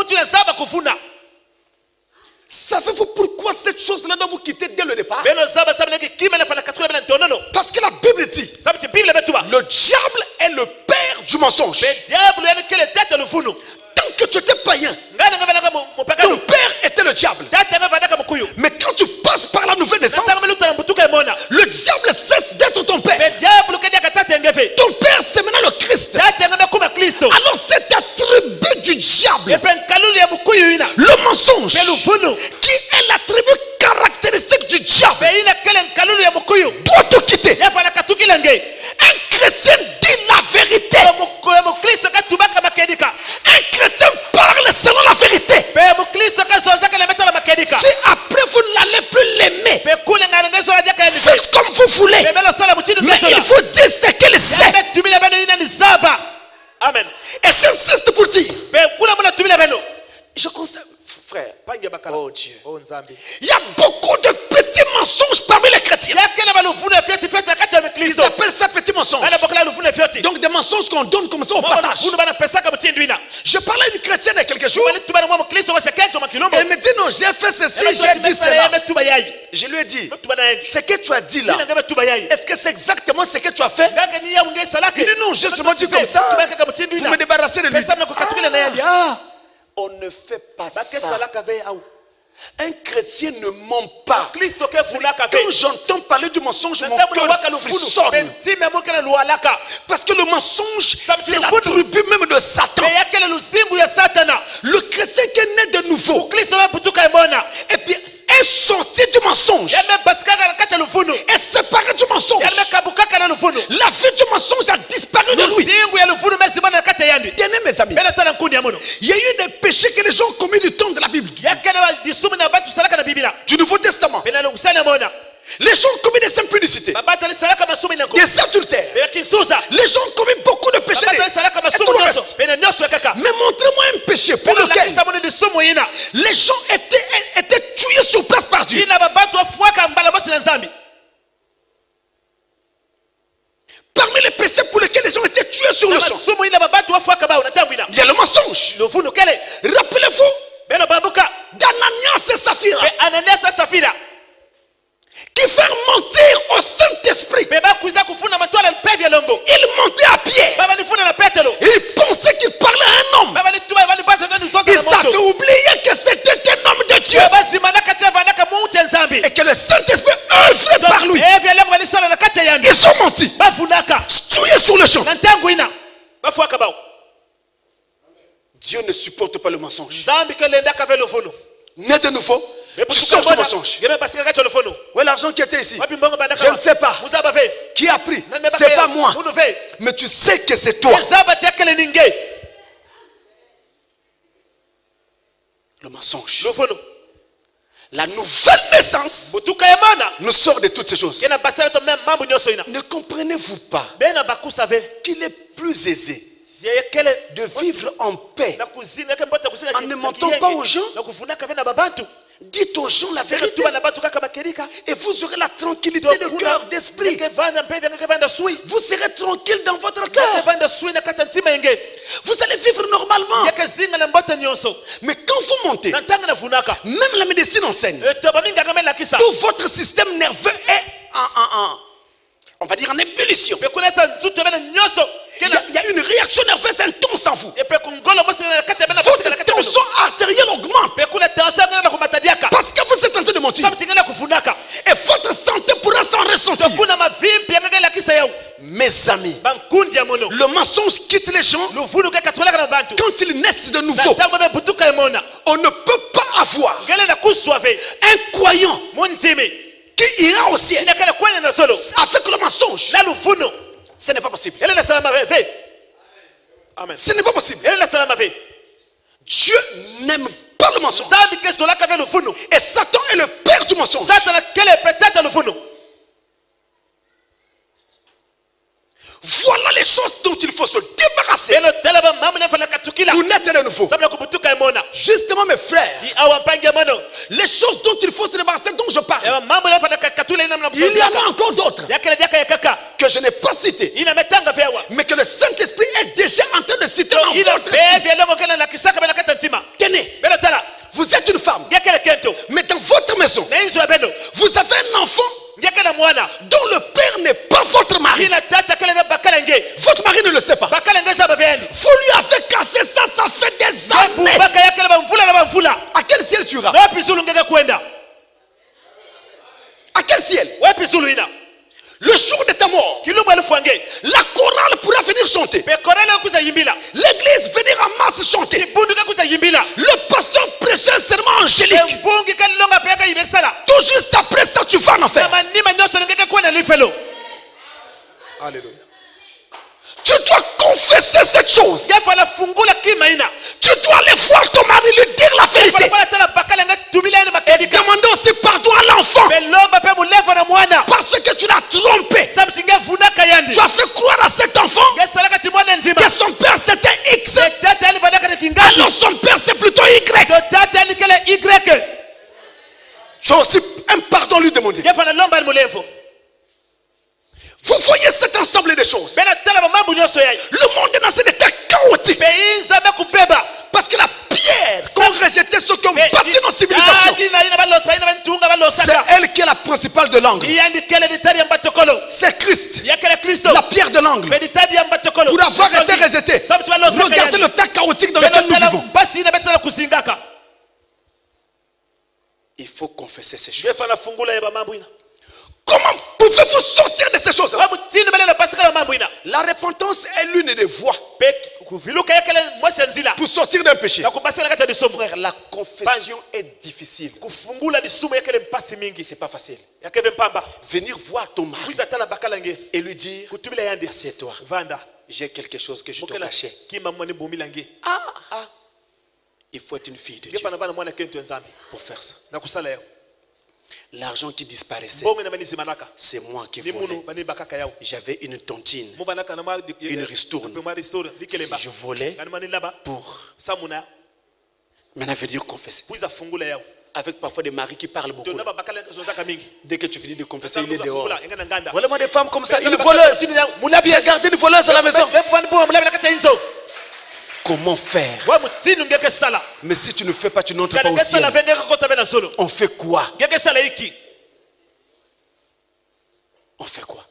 Savez-vous pourquoi cette chose-là doit vous quitter dès le départ? Parce que la Bible dit, le diable est le père du mensonge. Tant que tu étais païen, ton père était le diable. Mais quand tu passes par la nouvelle naissance, le diable cesse d'être ton père. Ton père, c'est maintenant le Christ. Alors cet attribut du diable, le mensonge, qui est l'attribut caractéristique du diable, doit te quitter. Un chrétien dit la vérité. Un chrétien parle selon la vérité. Si après vous n'allez plus l'aimer, faites comme vous voulez. Mais il faut dire ce qu'il sait. Amen. Et j'insiste pour dire, je constate, frère, oh Dieu, il y a beaucoup de petits mensonges parmi les chrétiens. Ils appellent ça petits mensonges. Donc des mensonges qu'on donne comme ça au passage. Je parlais à une chrétienne il y a quelques jours. Elle me dit non, j'ai fait ceci, j'ai dit cela. Je lui ai dit, ce que tu as dit là, est-ce que c'est exactement ce que tu as fait? Il dit non, j'ai seulement dit comme ça pour me débarrasser de lui. Ah. On ne fait pas ça. Un chrétien ne ment pas. Quand j'entends parler du mensonge, mon cœur frissonne. Parce que le mensonge, c'est l'attribut même de Satan. Le chrétien qui est né de nouveau, et puis est sorti du mensonge, est séparé du mensonge. La vie du mensonge a disparu de lui. Tenez mes amis, il y a eu des péchés que les gens ont commis du temps de la Bible, du Nouveau Testament. Les gens ont commis des impudicités, des adultères. Les gens ont commis beaucoup de péchés. Et tout le reste. Mais montrez-moi un péché pour lequel les gens étaient, étaient tués sur place par Dieu. Parmi les péchés pour lesquels les gens étaient tués sur le champ, il y a le mensonge. Rappelez-vous d'Ananias et Saphira, qui fait mentir au Saint-Esprit. Il mentait à Pierre. Il pensait qu'il parlait à un homme. Il s'avait oublié que c'était un homme de Dieu. Et que le Saint-Esprit œuvrait par lui. Ils ont menti. Tués sur le champ. Dieu ne supporte pas le mensonge. Né de nouveau, tu sors du mensonge. Où est l'argent qui était ici? Je ne sais pas. Qui a pris? C'est pas moi. Mais tu sais que c'est toi. Le mensonge. La nouvelle naissance nous sort de toutes ces choses. Ne comprenez-vous pas qu'il est plus aisé de vivre en paix en ne mentant pas aux gens? Dites aux gens la vérité et vous aurez la tranquillité de cœur, d'esprit. Vous serez tranquille dans votre cœur. Vous allez vivre normalement. Mais quand vous montez, même la médecine enseigne, tout votre système nerveux est en, en, en on va dire en ébullition. Il y, a, il y a une réaction nerveuse intense en vous. Votre tension artérielle augmente. Parce que vous êtes en train de mentir. Et votre santé pourra s'en ressentir. Mes amis, le mensonge quitte les gens quand ils naissent de nouveau. On ne peut pas avoir un croyant qui ira au ciel avec le mensonge. Ce n'est pas possible. Amen. Ce n'est pas possible. Dieu n'aime pas le mensonge. Et Satan est le père du mensonge. Voilà les choses dont il faut se débarrasser pour naître de nouveau. Justement, mes frères, les choses dont il faut se débarrasser, dont je parle, il y en a encore d'autres que je n'ai pas citées, mais que le Saint-Esprit est déjà en train de citer en votre esprit. Tenez, vous êtes une femme, mais dans votre maison, vous avez un enfant dont le père n'est pas votre mari. Votre mari ne le sait pas. Vous lui avez caché ça, ça fait des années. À quel ciel tu iras? À quel ciel? Le jour de ta mort, la chorale pourra venir chanter. L'église venir en masse chanter. Le pasteur prêcher un serment angélique. Tout juste après ça, tu vas en enfer. Alléluia. Tu dois confesser cette chose. Tu dois aller voir ton mari, lui dire la vérité. Et demander aussi pardon à l'enfant. Parce que tu l'as trompé. Tu as fait croire à cet enfant que son père c'était X. Alors son père c'est plutôt Y. Tu as aussi un pardon lui demander. Vous voyez cet ensemble de choses. Le monde est dans cet état chaotique. Parce que la pierre qu'ont rejeté ceux qui ont bâti nos civilisations, c'est elle qui est la principale de l'angle. C'est Christ, la pierre de l'angle. Pour avoir été rejeté, regardez le tas chaotique dans lequel nous vivons. Il faut confesser ces choses. Comment pouvez-vous sortir de ces choses? La repentance est l'une des voies pour sortir d'un péché. Frère, la confession est difficile. C'est pas facile. Venir voir ton mari et lui dire: assieds-toi, j'ai quelque chose que je te cachais. Ah, ah. Il faut être une fille de Dieu pour faire ça. L'argent qui disparaissait, c'est moi qui volais. J'avais une tontine, une ristourne. Si je volais pour... Maintenant, veut dire confesser. Avec parfois des maris qui parlent beaucoup. Dès que tu finis de confesser, il est dehors. Voilà moi des femmes comme ça, une voleuse. J'ai gardé une voleuse à la maison. Comment faire? Mais si tu ne fais pas, tu n'entres pas au ciel. On fait quoi? On fait quoi?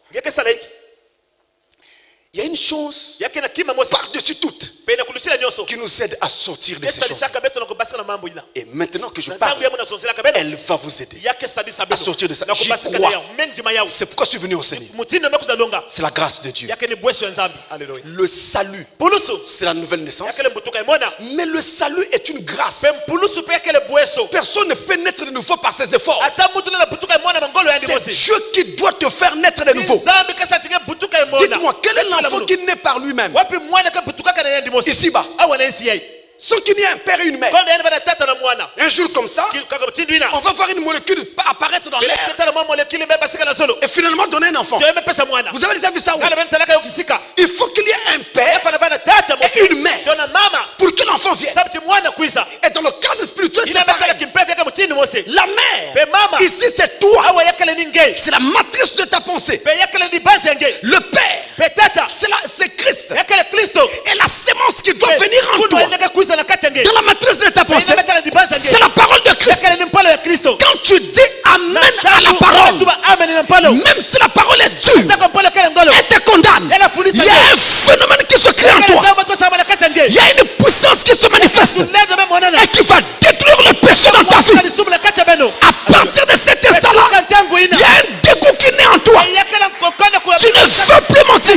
Il y a une chose par-dessus toutes qui nous aide à sortir de ces choses. Et maintenant que je parle, elle va vous aider à sortir de ça. J'y crois. C'est pourquoi je suis venu au Seigneur. C'est la grâce de Dieu. Le salut, c'est la nouvelle naissance. Mais le salut est une grâce. Personne ne peut naître de nouveau par ses efforts. C'est Dieu qui doit te faire naître de nouveau. Dites-moi, quel est l'enfant qui naît par lui-même? Ici-bas. Sans qu'il y ait un père et une mère. Un jour comme ça, on va voir une molécule apparaître dans l'air et finalement donner un enfant. Vous avez déjà vu ça où? Il faut qu'il y ait un père et une mère pour que l'enfant vienne. Et dans le cadre spirituel, c'est pareil. La mère, ici c'est toi. C'est la matrice de ta pensée. Le père, c'est Christ. Et la sémence qui doit venir en toi, dans la matrice de ta pensée, c'est la parole de Christ. Quand tu dis amen à la parole, même si la parole est dure et te condamne, il y a un phénomène qui se crée en toi. Il y a une puissance qui se manifeste et qui va détruire le péché dans ta vie. À partir de cet instant-là, il y a un dégoût qui naît en toi. Tu ne veux plus mentir.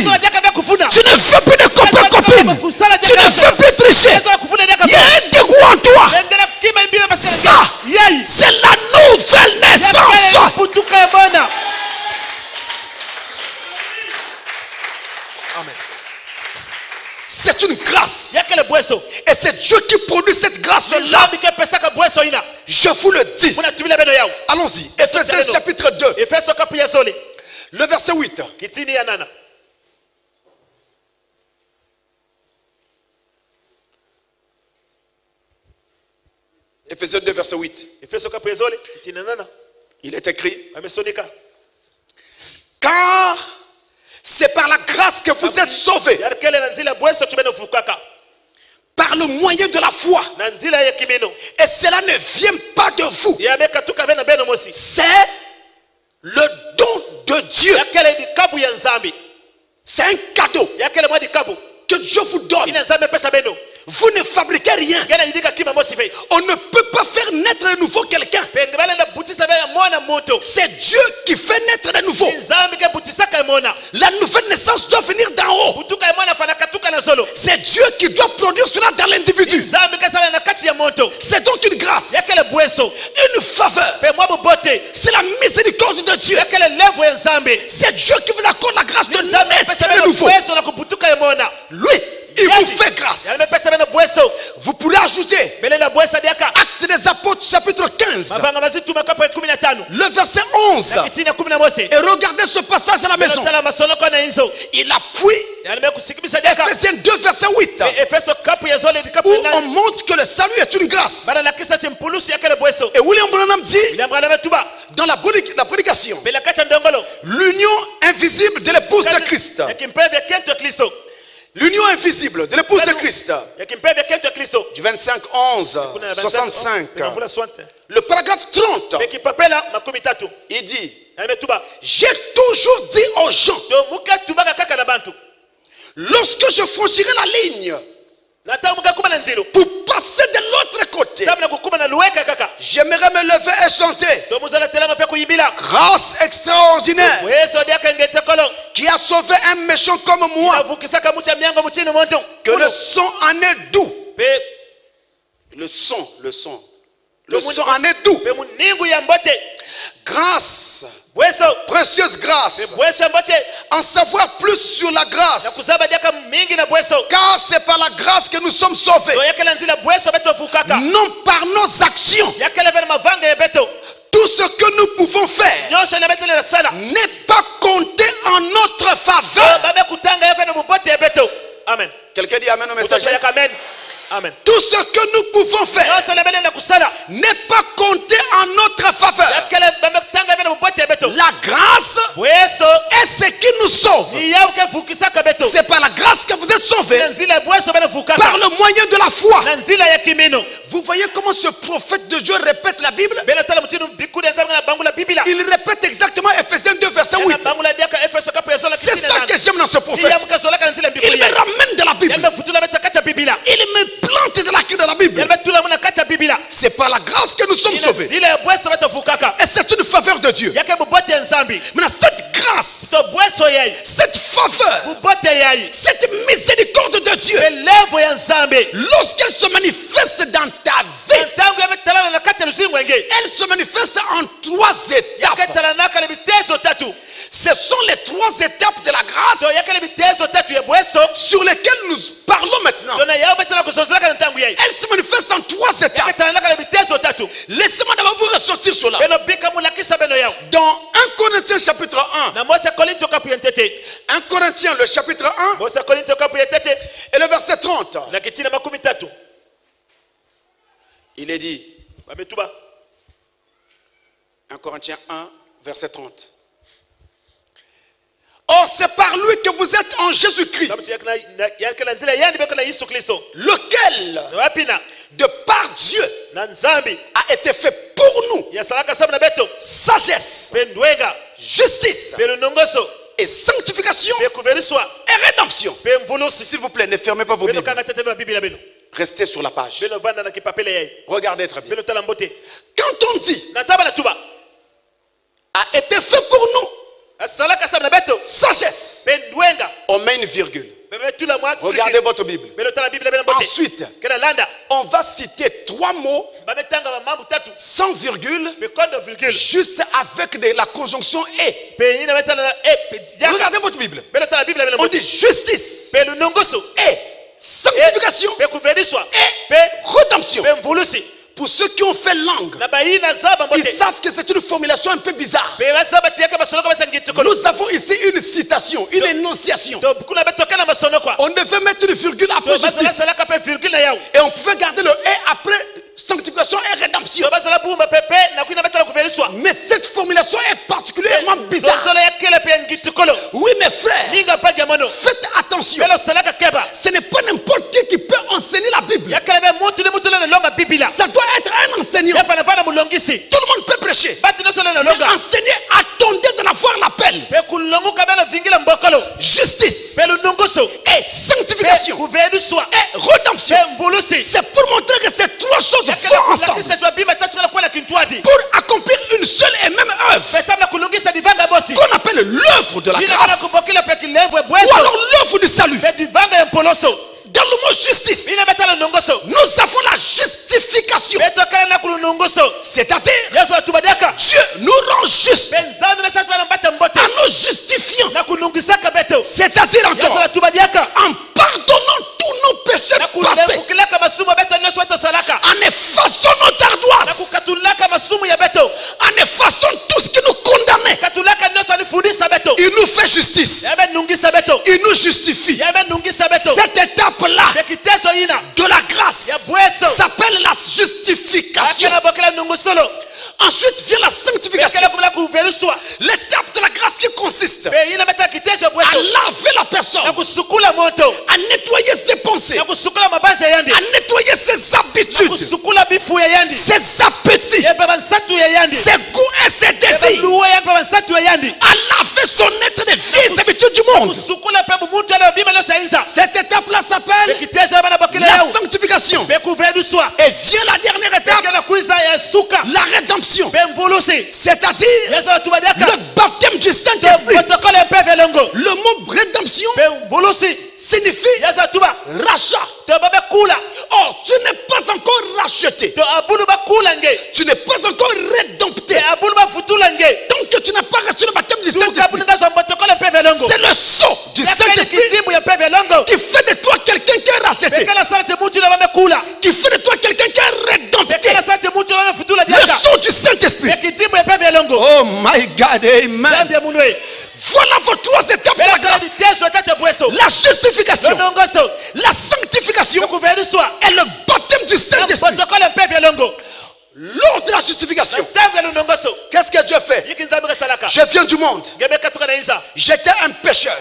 Amen. C'est une grâce. Et c'est Dieu qui produit cette grâce-là. Je vous le dis. Allons-y. Éphésiens chapitre deux. Le verset huit. Éphésiens deux, verset huit. Il est écrit: car c'est par la grâce que vous êtes sauvés, par le moyen de la foi. Et cela ne vient pas de vous. C'est le don de Dieu. C'est un cadeau que Dieu vous donne. Vous ne fabriquez rien. On ne peut pas faire naître de nouveau quelqu'un. C'est Dieu qui fait naître de nouveau. La nouvelle naissance doit venir d'en haut. C'est Dieu qui doit produire cela dans l'individu. C'est donc une grâce, une faveur. C'est la miséricorde de Dieu. C'est Dieu qui vous accorde la grâce de naître de nouveau. Lui, il vous fait grâce. Vous pourrez ajouter Actes des Apôtres chapitre quinze, le verset onze. Et regardez ce passage à la maison. Il appuie Éphésiens deux verset huit, où on montre que le salut est une grâce. Et William Branham dit dans la prédication, l'union invisible de l'épouse de Christ. L'union invisible de l'épouse de Christ. Du vingt-cinq onze soixante-cinq. Le paragraphe trente. Il dit: j'ai toujours dit aux gens, lorsque je franchirai la ligne pour passer de l'autre côté, j'aimerais me lever et chanter: grâce extraordinaire qui a sauvé un méchant comme moi, que le son en est doux. Le son, le son, le son en est doux. Grâce, précieuse grâce, en savoir plus sur la grâce, car c'est par la grâce que nous sommes sauvés, non par nos actions. Tout ce que nous pouvons faire n'est pas compté en notre faveur. Amen. Quelqu'un dit amen au messager? Amen. Tout ce que nous pouvons faire n'est pas compté en notre faveur. La grâce est ce qui nous sauve. C'est par la grâce que vous êtes sauvés, par le moyen de la foi. Vous voyez comment ce prophète de Dieu répète la Bible? Il répète exactement Éphésiens deux verset huit. C'est ça que j'aime dans ce prophète. Il me ramène de la Bible. Il me plante de la clé de la Bible. C'est par la grâce que nous sommes sauvés. Et c'est une faveur de Dieu. Maintenant, cette grâce, cette faveur, cette miséricorde de Dieu, lorsqu'elle se manifeste dans ta vie, elle se manifeste en trois étapes. Ce sont les trois étapes de la grâce sur lesquelles nous parlons maintenant. Elle se manifeste en trois étapes. Laissez-moi d'abord vous ressortir cela. Dans un Corinthiens chapitre un, un Corinthiens le chapitre un et le verset trente, il est dit, un Corinthiens un verset trente. Or, c'est par lui que vous êtes en Jésus-Christ, lequel, de par Dieu, a été fait pour nous sagesse, justice et sanctification et rédemption. S'il vous plaît, ne fermez pas vos Bibles. Restez sur la page. Regardez très bien. Quand on dit a été fait pour nous sagesse, on met une virgule. Regardez votre Bible. Ensuite, on va citer trois mots sans virgule, juste avec de la conjonction et. Regardez votre Bible. On dit justice et sanctification et rédemption. Pour ceux qui ont fait langue, ils savent que c'est une formulation un peu bizarre. Nous avons ici une citation, une énonciation. On devait mettre une virgule après justice. Et on pouvait garder le et après sanctification et rédemption. Mais cette formulation est particulièrement bizarre. Oui, mes frères, faites attention. Ce n'est pas n'importe qui qui peut enseigner la Bible. Ça doit être un enseignant. Tout le monde peut prêcher. Mais enseigner, attendez d'en avoir l'appel. Justice et sanctification et rédemption. C'est pour montrer que ces trois choses vont ensemble. Pour accomplir une seule et même œuvre qu'on appelle l'œuvre de la grâce ou alors l'œuvre du salut. Dans le mot justice, nous avons la justification. C'est-à-dire, Dieu nous rend juste en nous justifiant. C'est-à-dire encore, en pardonnant tous nos péchés passés, en effaçant notre ardoise, en effaçant tout ce qui nous condamnait. Il nous fait justice. Il nous justifie. Cette étape-là de la grâce s'appelle la justification. Ensuite vient la sanctification. L'étape de la grâce qui consiste à laver la personne, à nettoyer ses pensées, à nettoyer ses habitudes, ses appétits, ses goûts et ses désirs, à laver son être des vieilles habitudes du monde. Cette étape-là s'appelle la sanctification. Et vient la dernière étape, la rédemption. C'est-à-dire le baptême du Saint-Esprit. Le mot rédemption signifie rachat. Or, tu n'es pas encore racheté. Tu n'es pas encore rédempté. Tant que tu n'as pas reçu le baptême du Saint-Esprit, c'est le sceau du Saint-Esprit qui fait de toi quelqu'un qui est racheté, qui fait de toi quelqu'un qui est rédempté. Le sceau du Saint-Esprit. Oh my God, amen. Voilà vos trois étapes de la grâce. La justification, la sanctification et le baptême du Saint-Esprit. Lors de la justification, qu'est-ce que Dieu fait? Je viens du monde. J'étais un pécheur.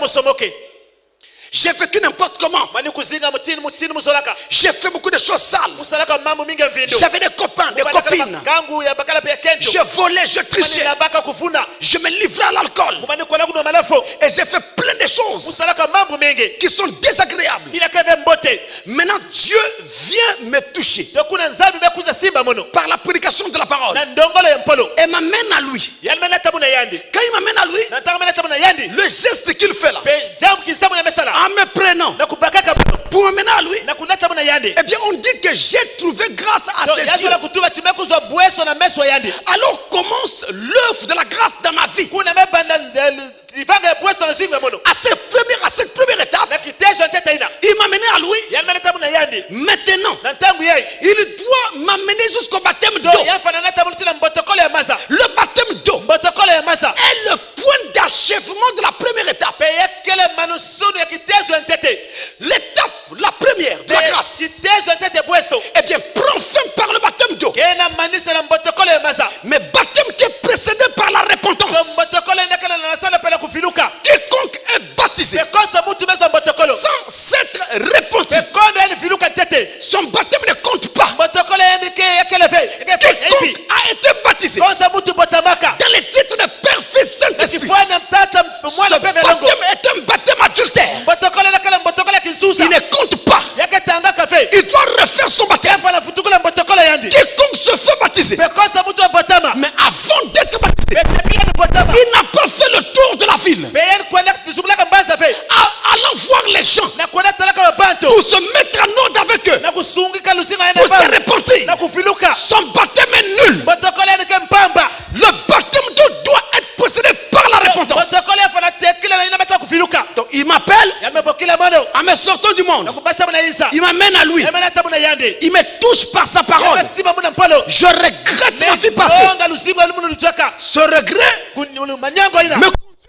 J'ai vécu n'importe comment. J'ai fait beaucoup de choses sales. J'avais des copains, des copines. Je volais, je trichais. Je me livrais à l'alcool. Et j'ai fait plein de choses qui sont désagréables. Maintenant, Dieu vient me toucher par la prédication de la parole et m'amène à lui. Quand il m'amène à lui, le geste qu'il fait là, en me prenant pour m'amener à lui, eh bien on dit que j'ai trouvé grâce à ses yeux. Alors commence l'œuvre de la grâce dans ma vie. À cette première, à cette première étape, il m'a mené à lui. Maintenant, il doit m'amener jusqu'au baptême d'eau. Le baptême d'eau est le point d'achèvement de la première étape. L'étape, la première de la grâce, eh bien, prend fin par le baptême d'eau. Mais baptême qui est précédé par la repentance. Quiconque est baptisé sans s'être repenti, son baptême ne compte pas. Quiconque a été baptisé dans les titres de Père, Fils, Saint-Esprit, ce baptême est un baptême adultère. Il ne compte pas. Il doit refaire son baptême. Quiconque se fait baptiser, mais avant d'être baptisé, il n'a pas fait le tour de la ville allant voir les se mettre en ordre avec eux, pour se repentir, son baptême est nul. Le baptême d'eau doit être précédé par la repentance. Donc il m'appelle en me sortant du monde. Il m'amène à lui. Il me touche par sa parole. Je regrette ma vie passée. Ce regret me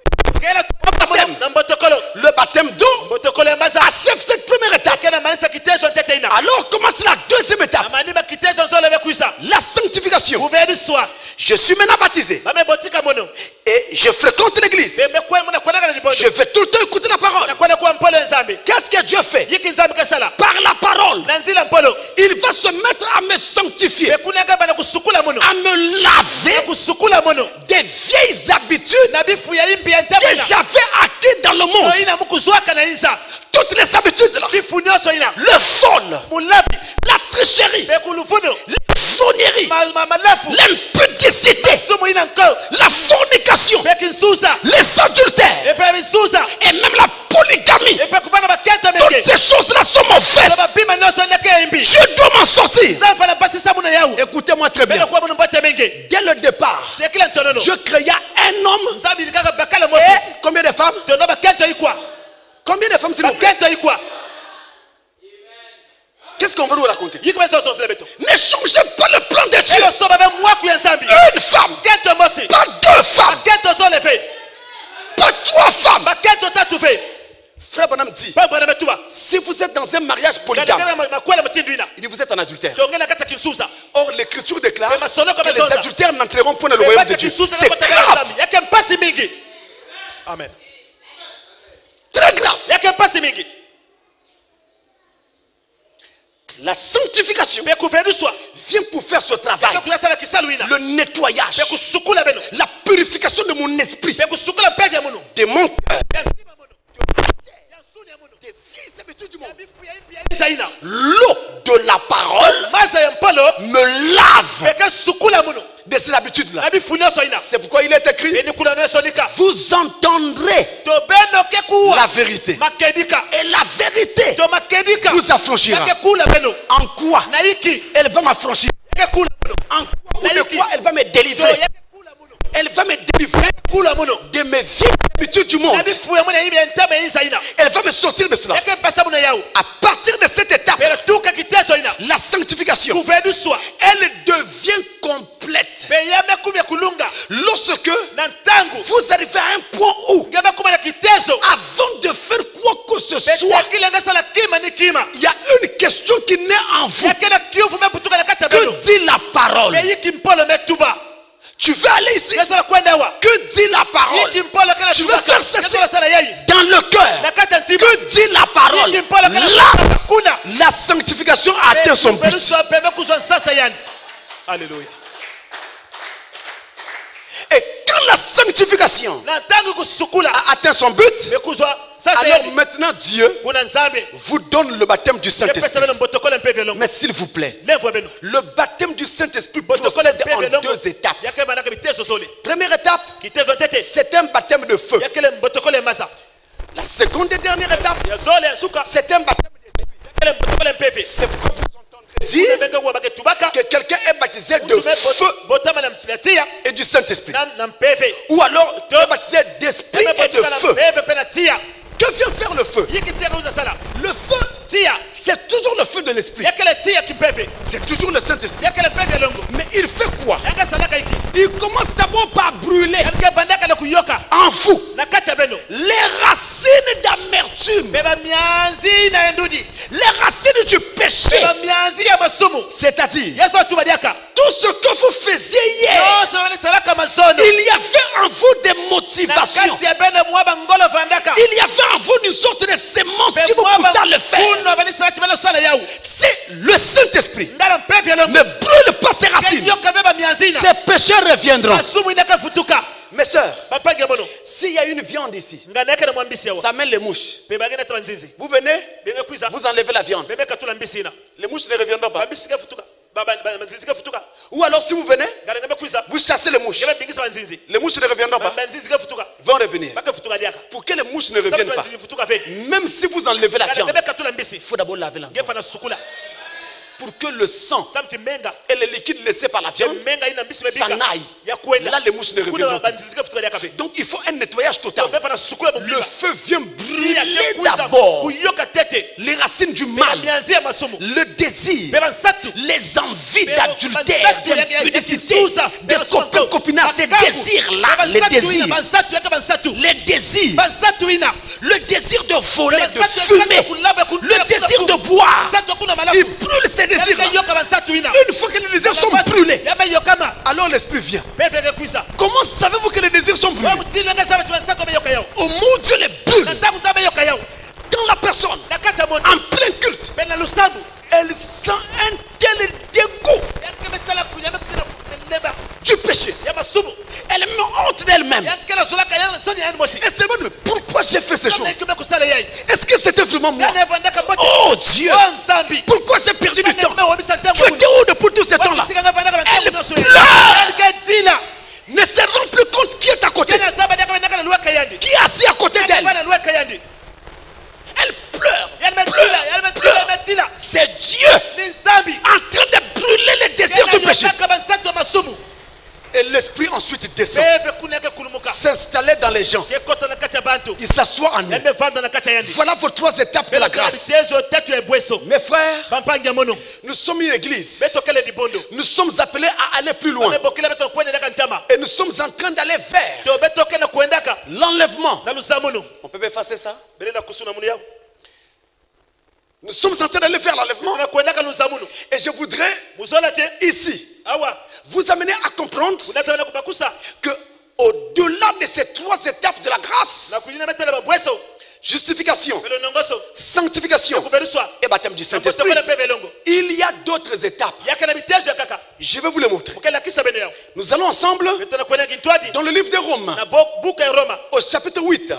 le baptême d'eau achève cette première étape. Alors commence la deuxième étape, la sanctification. Je suis maintenant baptisé et je fréquente l'église. Je vais tout le temps écouter la parole. Qu'est-ce que Dieu fait? Par la parole, il va se mettre à me sanctifier, à me laver des vieilles habitudes que j'avais acquis dans le monde. Toutes les habitudes là, le vol, la tricherie, la sonnerie, l'impudicité, la fornication, les adultères et même la polygamie. Toutes ces choses là sont mauvaises. Je dois m'en sortir. Écoutez-moi très bien. Dès le départ, Dieu créa un homme et combien de femmes? Combien de femmes s'il vous plaît? Qu'est-ce qu'on veut nous raconter? Ne changez pas le plan de Dieu. Une femme, pas deux femmes, pas trois femmes. Frère Branham dit, si vous êtes dans un mariage polygame, il dit vous êtes en adultère. Or l'écriture déclare que les adultères n'entreront point dans le royaume de Dieu. C'est grave. Amen. Très grave. La sanctification vient pour faire ce travail. Le nettoyage, la purification de mon esprit, de mon cœur, des vieilles habitudes du monde. L'eau de la parole me lave de ces habitudes-là. C'est pourquoi il est écrit, vous entendrez la vérité et la vérité vous affranchira. En quoi elle va m'affranchir? En quoi ou de quoi elle va me délivrer? Elle va me délivrer de mes vieilles habitudes du monde. Elle va me sortir de cela. À partir de cette étape, la sanctification, elle devient complète lorsque vous arrivez à un point où, avant de faire quoi que ce soit, il y a une question qui naît en vous. Que dit la parole? Tu veux aller ici? Que dit la parole? Tu veux faire ceci dans le cœur? Que dit la parole? Là, la sanctification a atteint son but. Alléluia. Et quand la sanctification a atteint son but, alors maintenant Dieu vous donne le baptême du Saint-Esprit. Mais s'il vous plaît, le baptême du Saint-Esprit procède en deux étapes. Première étape, c'est un baptême de feu. La seconde et dernière étape, c'est un baptême d'esprit. C'est pourquoi vous entendrez dire que quelqu'un est baptisé de feu et du Saint-Esprit. Ou alors est baptisé d'esprit et de feu. Que vient faire le feu? Le feu, c'est toujours le feu de l'esprit. C'est toujours le Saint-Esprit. Mais il fait quoi? Il commence d'abord par brûler en vous les racines d'amertume, les racines du péché. C'est-à-dire tout ce que vous faisiez hier, il y avait en vous des motivations. Il y avait en vous une sorte de sémence qui vous poussait à le faire. Si le Saint-Esprit ne brûle pas ses racines, ses péchés reviendront. Mes soeurs, s'il y a une viande ici, ça mène les mouches. Vous venez, vous enlevez la viande. Les mouches ne reviendront pas. Ou alors si vous venez, vous chassez les mouches. Les mouches ne reviendront pas. Vont revenir. Pour que les mouches ne reviennent pas, même si vous enlevez la viande, il faut d'abord laver la viande. Pour que le sang et les liquides laissés par la viande s'en aillent. Là, les mouches ne reviendront pas. Donc, il faut un nettoyage total. Le feu vient brûler d'abord les racines du mal, le désir, les envies d'adultère, d'impudicité, de copain, copinage, ces désirs-là, les désirs, les désirs, le désir de voler, de fumer, le désir de boire, il brûle ces désirs-là. Une fois que les désirs sont brûlés, alors l'esprit vient. Comment savez-vous que les désirs sont brûlés? Au moment où Dieu les brûle, dans la personne, en plein culte, elle sent un tel dégoût du péché. Elle me honte d'elle-même. Elle se demande pourquoi j'ai fait ces choses. Est-ce que c'était vraiment moi? Oh Dieu, pourquoi j'ai perdu du temps? Tu étais où depuis tout ce temps-là? Elle pleure. Ne se rend plus compte qui est à côté. Qui est assis à côté d'elle. Elle pleure. Pleure. Pleure. C'est Dieu en train de brûler les désirs du péché. Et l'esprit ensuite descend, s'installer dans les gens. Il s'assoit en eux. Voilà vos trois étapes de la grâce. Mes frères, nous sommes une église. Nous sommes appelés à aller plus loin. Et nous sommes en train d'aller vers l'enlèvement. On peut effacer ça? Nous sommes en train d'aller vers l'enlèvement. Et je voudrais ici vous amener à comprendre que au-delà de ces trois étapes de la grâce, justification, sanctification et baptême du Saint-Esprit, il y a d'autres étapes. Je vais vous les montrer. Nous allons ensemble dans le livre de Romains, au chapitre huit.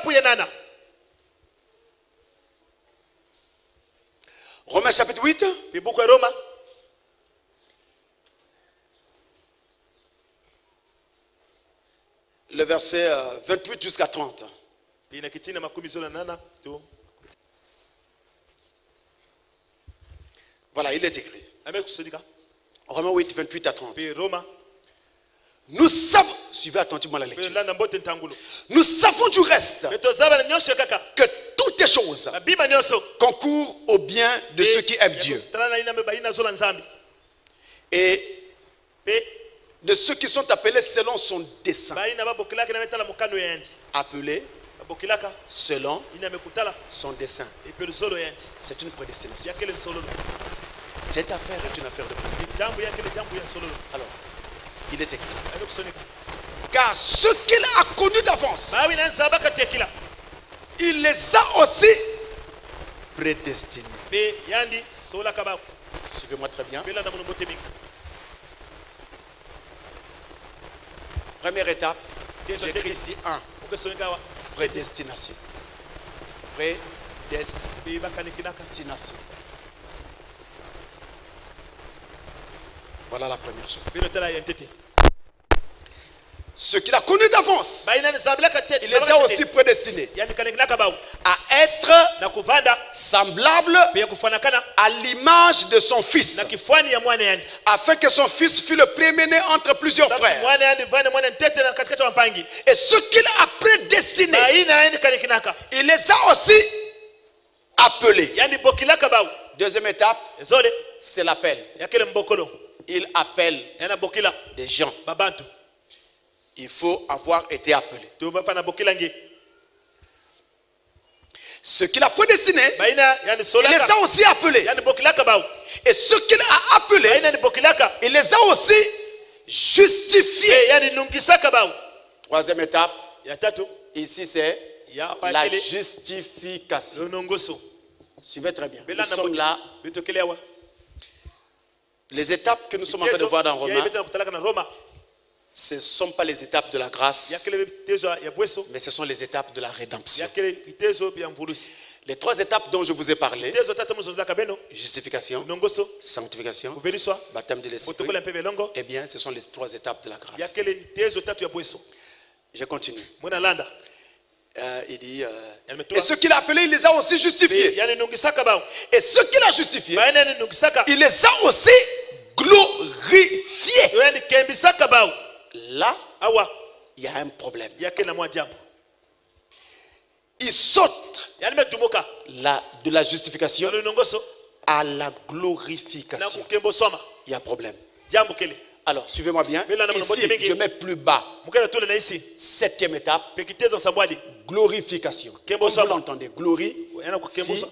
Romains chapitre huit. Le verset vingt-huit jusqu'à trente. Voilà, il est écrit. Romains huit, vingt-huit à trente. Nous savons, suivez attentivement la lecture. Nous savons du reste que toutes les choses concourent au bien de ceux qui aiment Dieu et de ceux qui sont appelés selon son dessein. Appelés selon son dessein. C'est une prédestination. Cette affaire est une affaire de prédestination. Alors, il est écrit. Car ce qu'il a connu d'avance, il les a aussi prédestinés. Suivez-moi très bien. Première étape, j'écris ici un. Prédestination. Prédestination. Voilà la première chose. Ce qu'il a connu d'avance, il les a aussi prédestinés à être semblables à l'image de son fils, afin que son fils fût le premier-né entre plusieurs frères. Et ce qu'il a prédestiné, il les a aussi appelés. Deuxième étape, c'est l'appel. Il appelle des gens. Il faut avoir été appelé. Ce qu'il a prédestiné, il les a aussi appelés. Et ce qu'il a appelé, il les a aussi justifiés. Troisième étape, ici c'est la justification. Suivez très bien. Nous sommes là. Les étapes que nous sommes en train de voir dans Romains, ce ne sont pas les étapes de la grâce, mais ce sont les étapes de la rédemption. Les trois étapes dont je vous ai parlé, justification, sanctification, baptême de l'esprit, eh bien, ce sont les trois étapes de la grâce. Je continue. Euh, il dit, euh, et ceux qu'il a appelés, il les a aussi justifiés. Et ceux qu'il a justifiés, il les a aussi glorifiés. Là, il y a un problème. Il saute la, de la justification à la glorification. Il y a un problème. Alors, suivez-moi bien. Ici, je mets plus bas. Septième étape. Glorification. Comme vous l'entendez, glorification.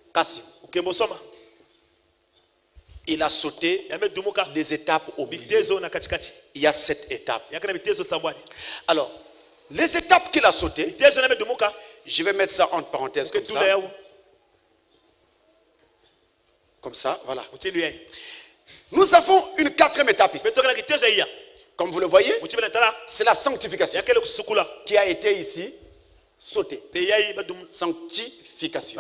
Il a sauté des étapes au milieu. Il y a sept étapes. Alors, les étapes qu'il a sautées, je vais mettre ça entre parenthèses comme ça. Comme ça, voilà. Nous avons une quatrième étape ici. Comme vous le voyez, c'est la sanctification qui a été ici sautée. Sanctification.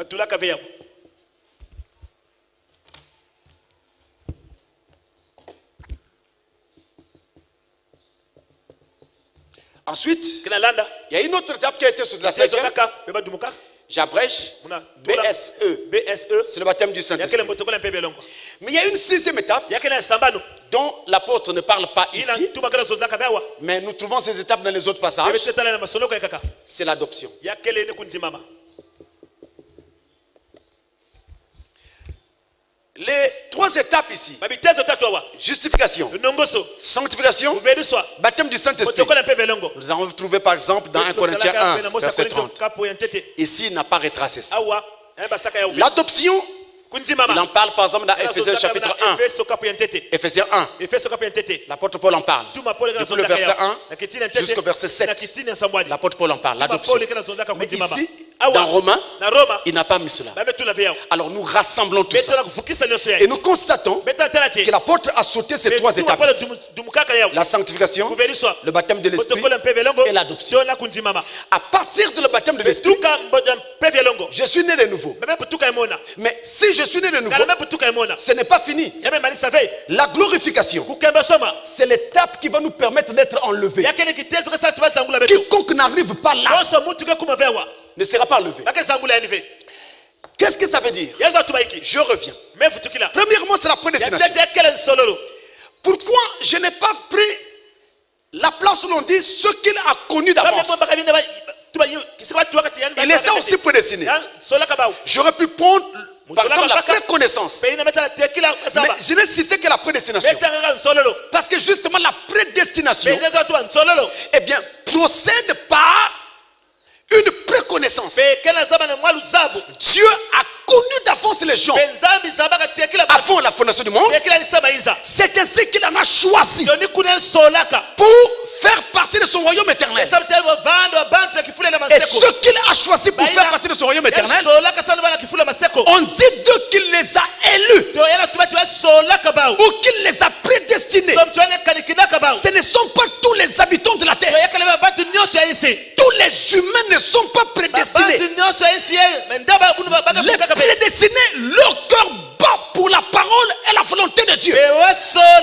Ensuite, il y a une autre étape qui a été sur la cinquième. J'abrège. B S E. C'est le baptême du Saint-Esprit. Mais il y a une sixième étape dont l'apôtre ne parle pas ici. Mais nous trouvons ces étapes dans les autres passages. C'est l'adoption. Les trois étapes ici: justification, sanctification, baptême du Saint-Esprit. Nous avons trouvé par exemple dans un Corinthiens un, verset trente. Ici, il n'a pas retracé ça. L'adoption, il en parle par exemple dans Ephésiens chapitre un. Ephésiens un. L'apôtre Paul en parle. Depuis le verset un jusqu'au verset sept. L'apôtre Paul en parle. L'adoption. Mais ici, dans Romains, il n'a pas mis cela. Alors nous rassemblons tout ça. Et nous constatons que l'apôtre a sauté ces trois étapes. La sanctification, le baptême de l'esprit et l'adoption. À partir de le baptême de l'esprit, je suis né de nouveau. Mais si je suis né de nouveau, ce n'est pas fini. La glorification, c'est l'étape qui va nous permettre d'être enlevés. Quiconque n'arrive pas là ne sera pas enlevé. Qu'est-ce que ça veut dire? Je reviens. Premièrement, c'est la prédestination. Pourquoi je n'ai pas pris la place où l'on dit ce qu'il a connu d'avance? Il les a aussi prédestinés. J'aurais pu prendre par exemple la préconnaissance, mais je n'ai cité que la prédestination, parce que justement la prédestination, eh bien, procède par une préconnaissance. Dieu a connu d'avance les gens avant la fondation du monde. C'est ainsi qu'il en a choisi pour faire partie de son royaume éternel. Et ce qu'il a choisi pour faire partie de son royaume éternel, on dit d'eux qu'il les a élus ou qu'il les a prédestinés. Ce ne sont pas tous les habitants de la terre. Tous les humains ne sont pas prédestinés. Les prédestinés, leur cœur bat pour la parole et la volonté de Dieu. Et ça,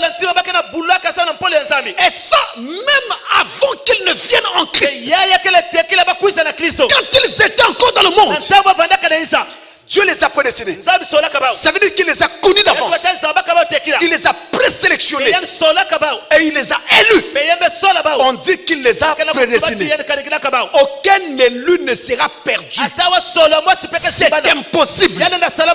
même avant qu'ils ne viennent en Christ. Quand ils étaient encore dans le monde, Dieu les a prédestinés. Ça veut dire qu'il les a connus d'avance. Il les a présélectionnés. Et il les a élus. On dit qu'il les a prédestinés. Aucun élu ne sera perdu. C'est impossible.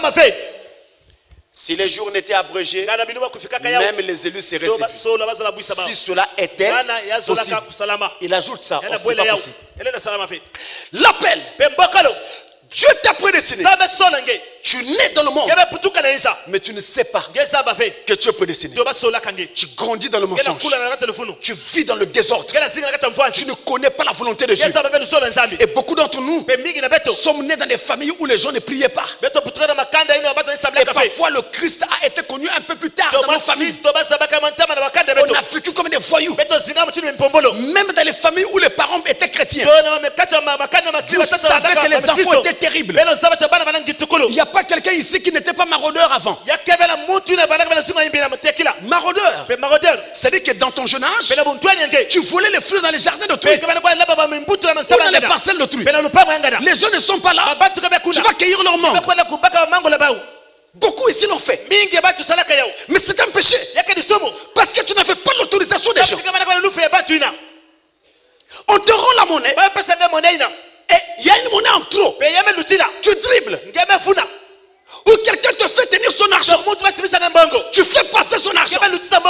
Si les jours n'étaient abrégés, même les élus seraient séduits. Si cela était possible, il ajoute ça. Oh, c'est pas possible. L'appel. Dieu t'a prédestiné. Tu nais dans le monde, mais tu ne sais pas que tu es prédestiné. Tu grandis dans le mensonge. Tu vis dans le désordre. Tu ne connais pas la volonté de Dieu. Et beaucoup d'entre nous sommes nés dans des familles où les gens ne priaient pas. Et parfois le Christ a été connu un peu plus tard dans nos familles. On a vécu comme des voyous. Même dans les familles où les parents étaient chrétiens. Vous savez que les enfants étaient terribles. Il n'y a pas quelqu'un ici qui n'était pas maraudeur avant. Maraudeur. C'est-à-dire que dans ton jeune âge, tu volais les fruits dans les jardins d'autrui. Ou dans les parcelles d'autrui. Les gens ne sont pas là. Tu vas cueillir leur mangue. Beaucoup ici l'ont fait. Mais c'est un péché. Parce que tu n'avais pas l'autorisation des gens. On te rend la monnaie. Et il y a une monnaie en trop. Tu dribbles. Ou quelqu'un te fait tenir son argent. Tu fais passer son argent.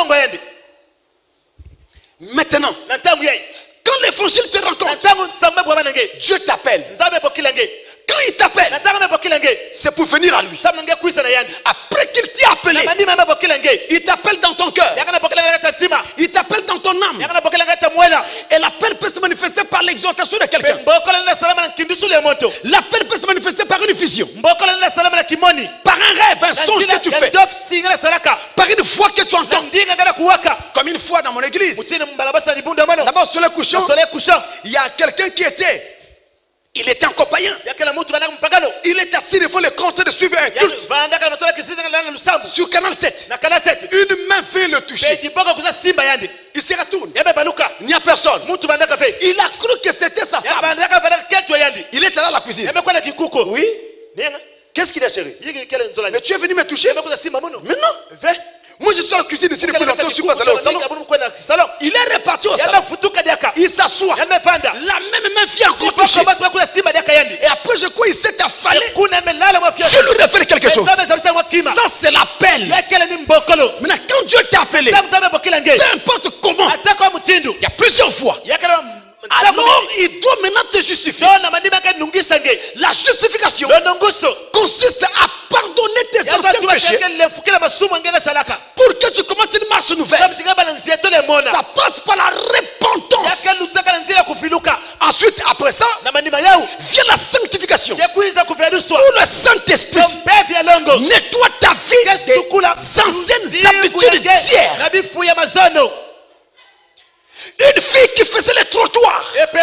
Maintenant, quand l'évangile te rencontre, Dieu t'appelle. Quand il t'appelle, c'est pour venir à lui. Après qu'il t'ait appelé, il t'appelle dans ton cœur. Il t'appelle dans ton âme. Et l'appel peut se manifester par l'exhortation de quelqu'un. L'appel peut se manifester par une vision. Par un rêve, un songe que tu fais. Par une voix que tu entends. Comme une fois dans mon église. Là-bas au soleil couchant, il y a quelqu'un qui était... Il était encore païen. Il était assis devant le compte de suivre un culte. Sur Canal sept. Une main fait le toucher. Il se retourne. Il n'y a personne. Il a cru que c'était sa femme. Il était là à la cuisine. Oui. Qu'est-ce qu'il a, chéri? Mais tu es venu me toucher? Mais non. Moi je suis en cuisine ici depuis longtemps, je suis pas allé au salon. Il est reparti au salon. Il s'assoit. La même main vient encore toucher. Et après je crois qu'il s'est affalé. Je lui refais quelque chose. Ça c'est l'appel. Maintenant quand Dieu t'a appelé, peu importe comment, il y a plusieurs fois. Alors il doit maintenant te justifier. La justification consiste à pardonner tes anciens péchés pour que tu commences une marche nouvelle. Ça passe par la repentance. Ensuite, après ça, vient la sanctification où le Saint-Esprit nettoie ta vie des anciennes habitudes d'hier. Une fille qui faisait les trottoirs,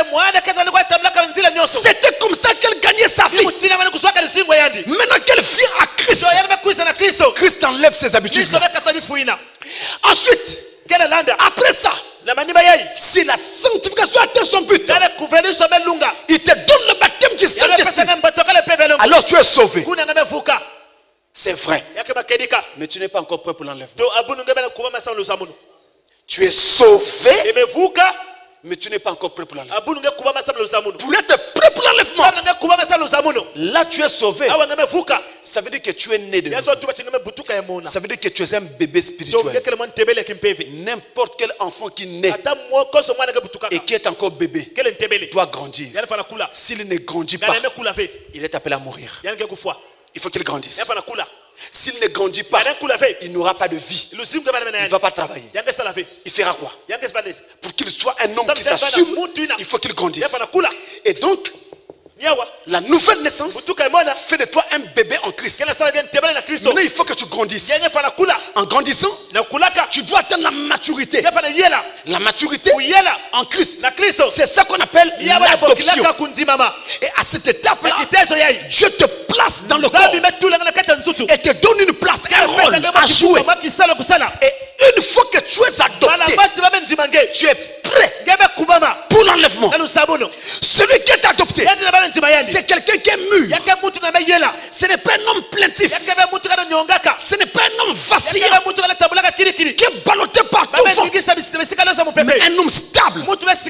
c'était comme ça qu'elle gagnait sa vie. Maintenant qu'elle vient à Christ, Christ enlève ses habitudes. Ensuite, après ça, si la sanctification atteint son but, il te donne le baptême du Saint-Esprit. Alors tu es sauvé. C'est vrai. Mais tu n'es pas encore prêt pour l'enlèvement. Tu es sauvé, mais tu n'es pas encore prêt pour l'enlèvement. Pour être prêt pour l'enlèvement, là tu es sauvé. Ça veut dire que tu es né de nouveau. Ça veut dire que tu es un bébé spirituel. N'importe quel enfant qui naît et qui est encore bébé doit grandir. S'il ne grandit pas, il est appelé à mourir. Il faut qu'il grandisse. S'il ne grandit pas, il n'aura pas de vie. Il ne va pas travailler. Il fera quoi? Pour qu'il soit un homme qui s'assume, il faut qu'il grandisse. Et donc, la nouvelle naissance fait de toi un bébé en Christ. Maintenant, il faut que tu grandisses. En grandissant, tu dois atteindre la maturité. La maturité en Christ, c'est ça qu'on appelle l'adoption. Et à cette étape-là, Dieu te place dans le corps et te donne une place, un rôle à jouer. Et une fois que tu es adopté, tu es prêt pour l'enlèvement. Celui qui est adopté, c'est quelqu'un qui est mûr. Ce n'est pas un homme plaintif. Ce n'est pas un homme vacillant qui est ballotté par tout vent, mais un homme stable,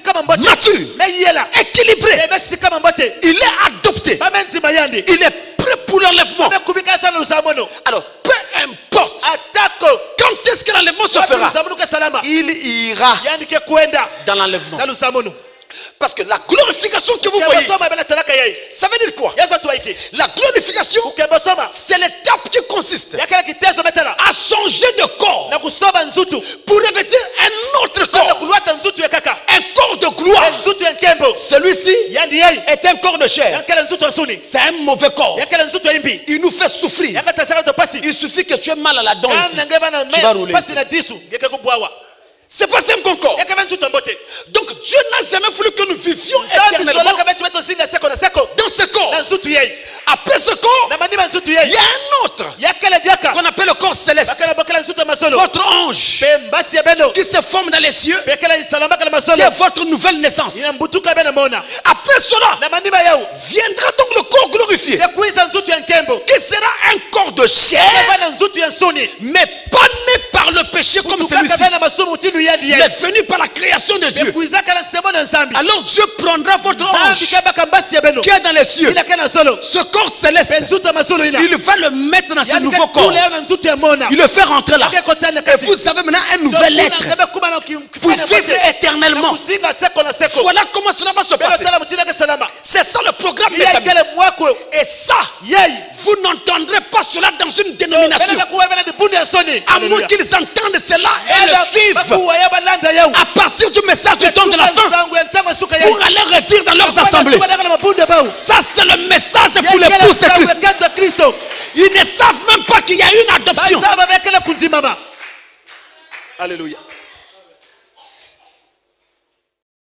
mature, équilibré. Il est adopté. Il est prêt pour l'enlèvement. Alors peu importe quand est-ce que l'enlèvement se fera, il ira dans l'enlèvement. Parce que la glorification que vous voyez, ça veut dire quoi? La glorification, c'est l'étape qui consiste à changer de corps pour revêtir un autre corps, un corps de gloire. Celui-ci est un corps de chair. C'est un mauvais corps. Il nous fait souffrir. Il suffit que tu aies mal à la dent ici, tu vas rouler. C'est pas simple encore. Donc Dieu n'a jamais voulu que nous vivions éternellement dans ce corps. après ce corps, il y a un autre qu'on appelle le corps céleste. Votre ange qui se forme dans les cieux, qui est votre nouvelle naissance. Après cela, viendra donc le corps glorifié, qui sera un corps de chair, mais pas né par le péché comme celui-ci, mais venu par la création de Dieu. Alors Dieu prendra votre ange qui est dans les cieux, ce corps céleste, il va le mettre dans ce nouveau corps, il le fait rentrer là, et vous avez maintenant un nouvel être pour vivre éternellement. Voilà comment cela va se passer. C'est ça le programme, mes amis. Et ça, vous n'entendrez pas cela dans une dénomination, à moins qu'ils entendent cela et le suivent à partir du message du temps de la fin, pour aller redire dans leurs assemblées. Ça, c'est le message pour l'épouse de Christ. Ils ne savent même pas qu'il y a une adoption. Alléluia.